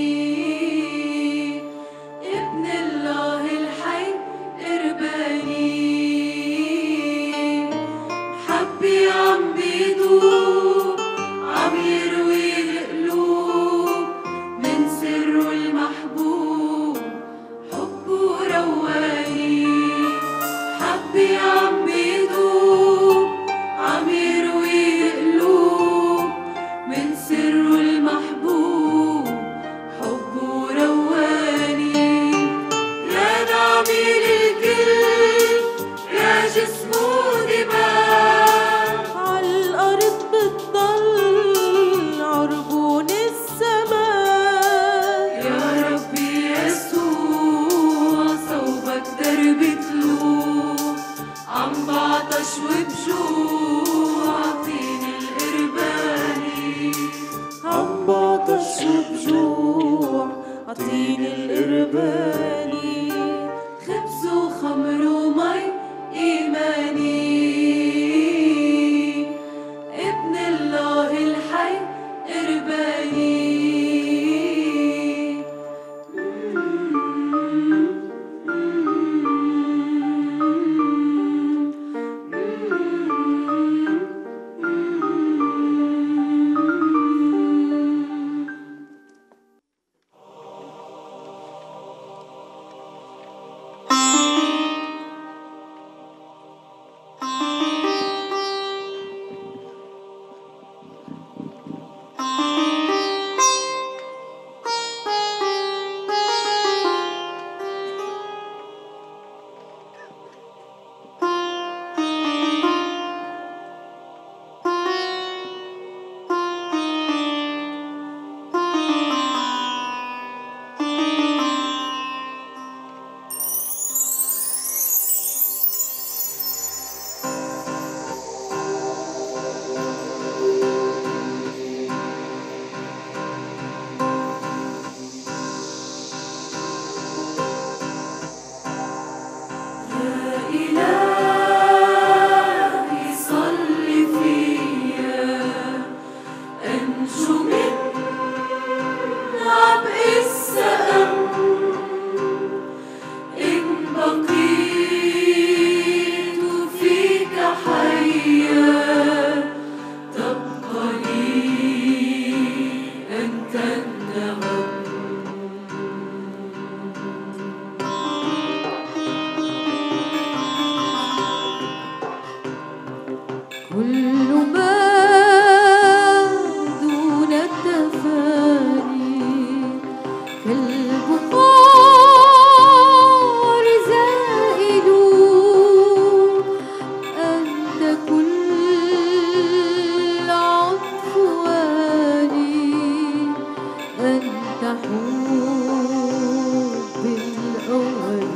ابن الله الحي إرباني. حبي عم بيدوب عم يروي القلوب من سره المحبوب، حبه رواني. حبي عم بيدوب عم يروي القلوب من سره المحبوب، حبه رواني. يا نعمي للكل، يا جسم ودماء، عالأرض بتضل عربون السماء. يا ربي يسوع صوبك درب طلوع، عم بعطش وبجوع عطيني القرباني. عم بعطش وبجوع عطيني القرباني، خبز وخمر ومي إيماني، ابن الله الحي إرباني. البحار زائلون أنت كل عطف والي أنت حب الأول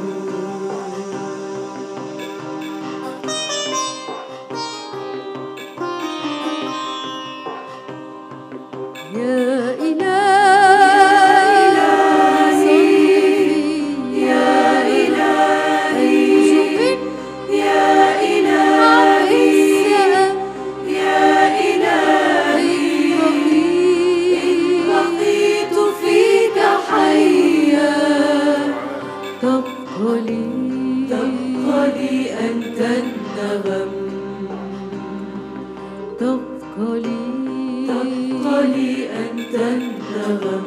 يا إلهي يا إلهي يا إلهي يا إلهي بقيت فيك حيا تبقى لي تبقى لي أنت النغم تبقى لي تبقى لي أنت النغم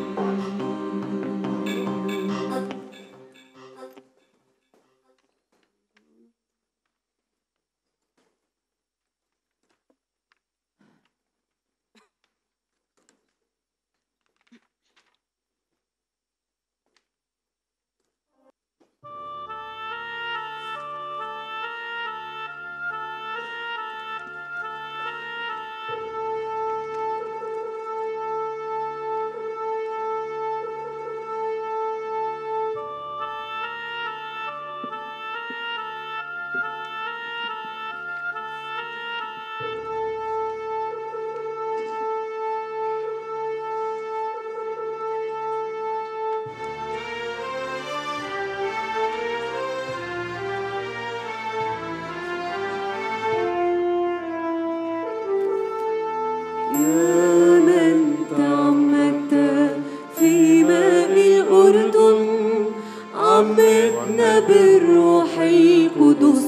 بالروح القدس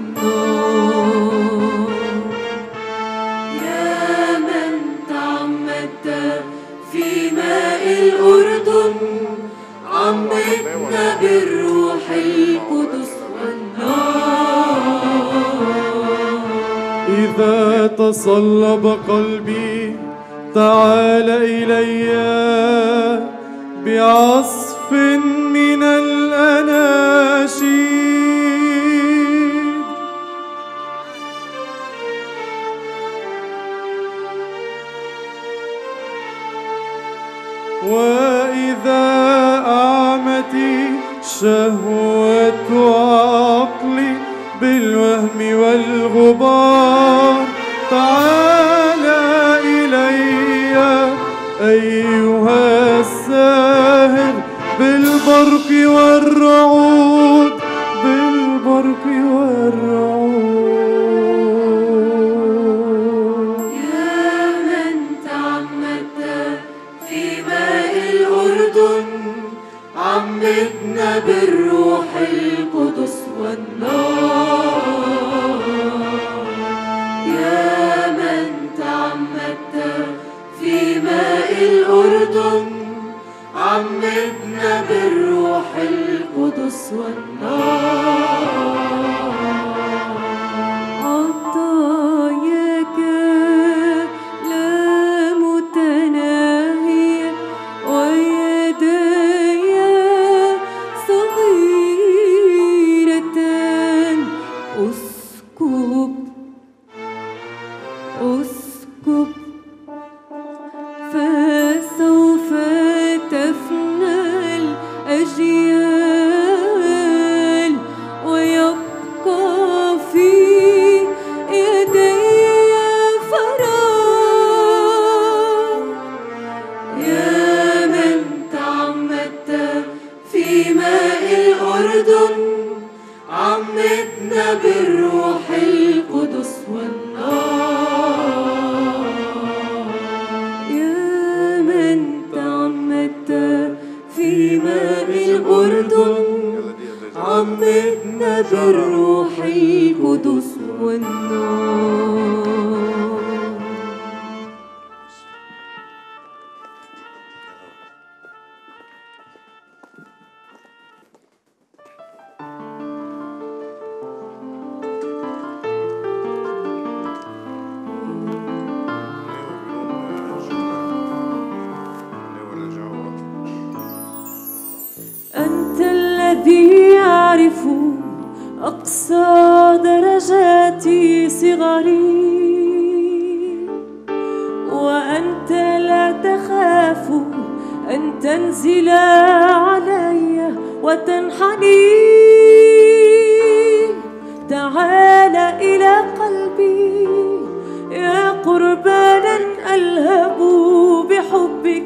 والنار يا من تعمدت في ماء الأردن عمدنا بالروح القدس والنار إذا تصلب قلبي تعال إلي بعصف من الأناشيد وإذا أعمتي شهوة عقلي بالوهم والغبار تعال إلي أيها الساهر بالبرق والرعود بالبرق والرعود يا من تعمدت في ماء الأردن عمدنا بالروح القدس والنار يا من تعمدت في ماء الأردن عمدنا بالروح القدس والنار عطاياك لا متناهية ويداي صغيرتان أسكب أسكب فسوف تفنى الأجيال ويبقى في يدي فراغ يا من تعمدت في ماء الأردن عمدنا بالروح القدس والنار يا من تعمدت في ماء الأردن عمدنا بالروح القدس والنار أنت الذي يعرف أقصى درجات صغري، وأنت لا تخاف أن تنزل علي وتنحني. تعال إلى قلبي يا قربانا ألهب بحبك،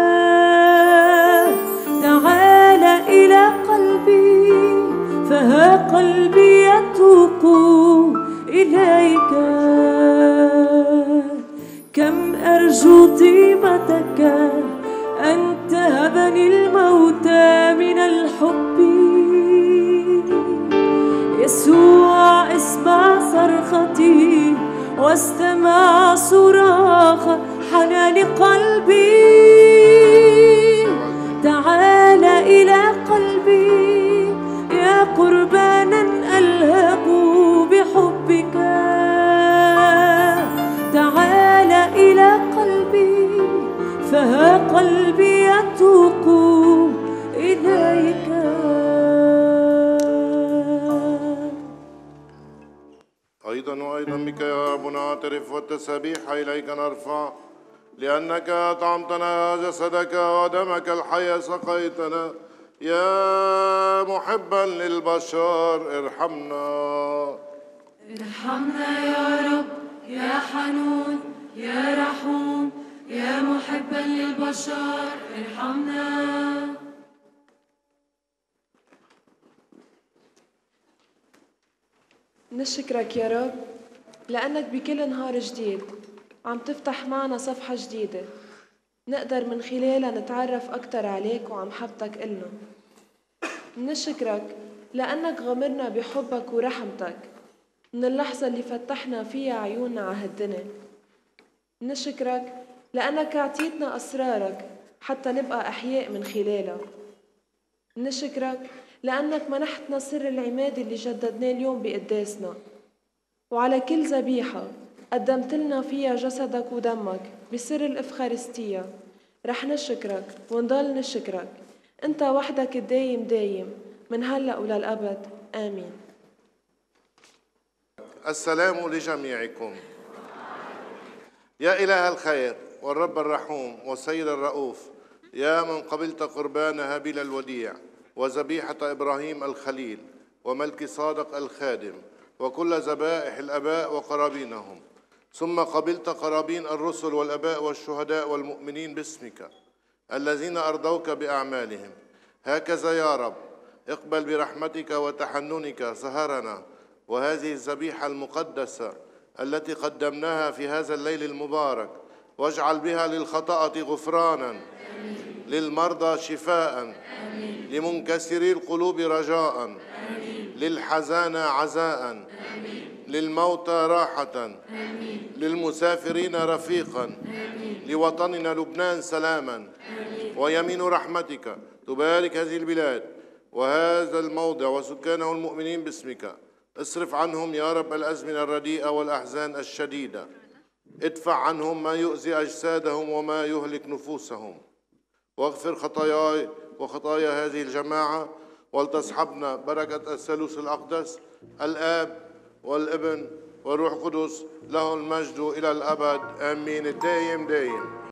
تعال إلى قلبي فها قلبي يتوق إليك. كم أرجو طيبتك أن تهبني الموت من الحب. يسوع اسمع صرختي واستمع صراخ حنان قلبي. تعال إلى قلبي يا قربانا ألهب بحبك، تعال إلى قلبي فها قلبي يتوق إليك. أيضا وأيضا بك يا رب نعترف والتسابيح إليك نرفع، لأنك أطعمتنا جسدك ودمك الحي سقيتنا. يا محبا للبشر ارحمنا. ارحمنا يا رب يا حنون يا رحوم يا محبا للبشر ارحمنا. نشكرك يا رب لأنك بكل نهار جديد عم تفتح معنا صفحة جديدة نقدر من خلالها نتعرف أكتر عليك وعن محبتك إلنا. نشكرك لأنك غمرنا بحبك ورحمتك من اللحظة اللي فتحنا فيها عيوننا على هالدنيا. نشكرك لأنك أعطيتنا أسرارك حتى نبقى أحياء من خلالها. نشكرك لأنك منحتنا سر العماد اللي جددناه اليوم بقداسنا، وعلى كل ذبيحة قدمت لنا فيها جسدك ودمك بسر الإفخارستية. رح نشكرك ونضل نشكرك، أنت وحدك الدايم دايم من هلأ وللأبد آمين. السلام لجميعكم. يا إله الخير والرب الرحوم والسيد الرؤوف، يا من قبلت قربان هابيل الوديع وذبيحة إبراهيم الخليل وملك صادق الخادم وكل ذبائح الآباء وقرابينهم، ثم قبلت قرابين الرسل والآباء والشهداء والمؤمنين باسمك الذين أرضوك بأعمالهم، هكذا يا رب اقبل برحمتك وتحننك سهرنا وهذه الذبيحة المقدسة التي قدمناها في هذا الليل المبارك، واجعل بها للخطأة غفرانا، آمين. للمرضى شفاء، آمين. لمنكسري القلوب رجاء، آمين. للحزانة عزاء، آمين. للموتى راحة، آمين. للمسافرين رفيقا، آمين. لوطننا لبنان سلاما، آمين. ويمين رحمتك تبارك هذه البلاد وهذا الموضع وسكانه المؤمنين باسمك. اصرف عنهم يا رب الأزمنة الرديئة والأحزان الشديدة، ادفع عنهم ما يؤذي أجسادهم وما يهلك نفوسهم، واغفر خطاياي وخطايا هذه الجماعة، ولتصحبنا بركة الثالوث الأقدس الآب والابن والروح القدس له المجد إلى الأبد آمين. الدايم دايم.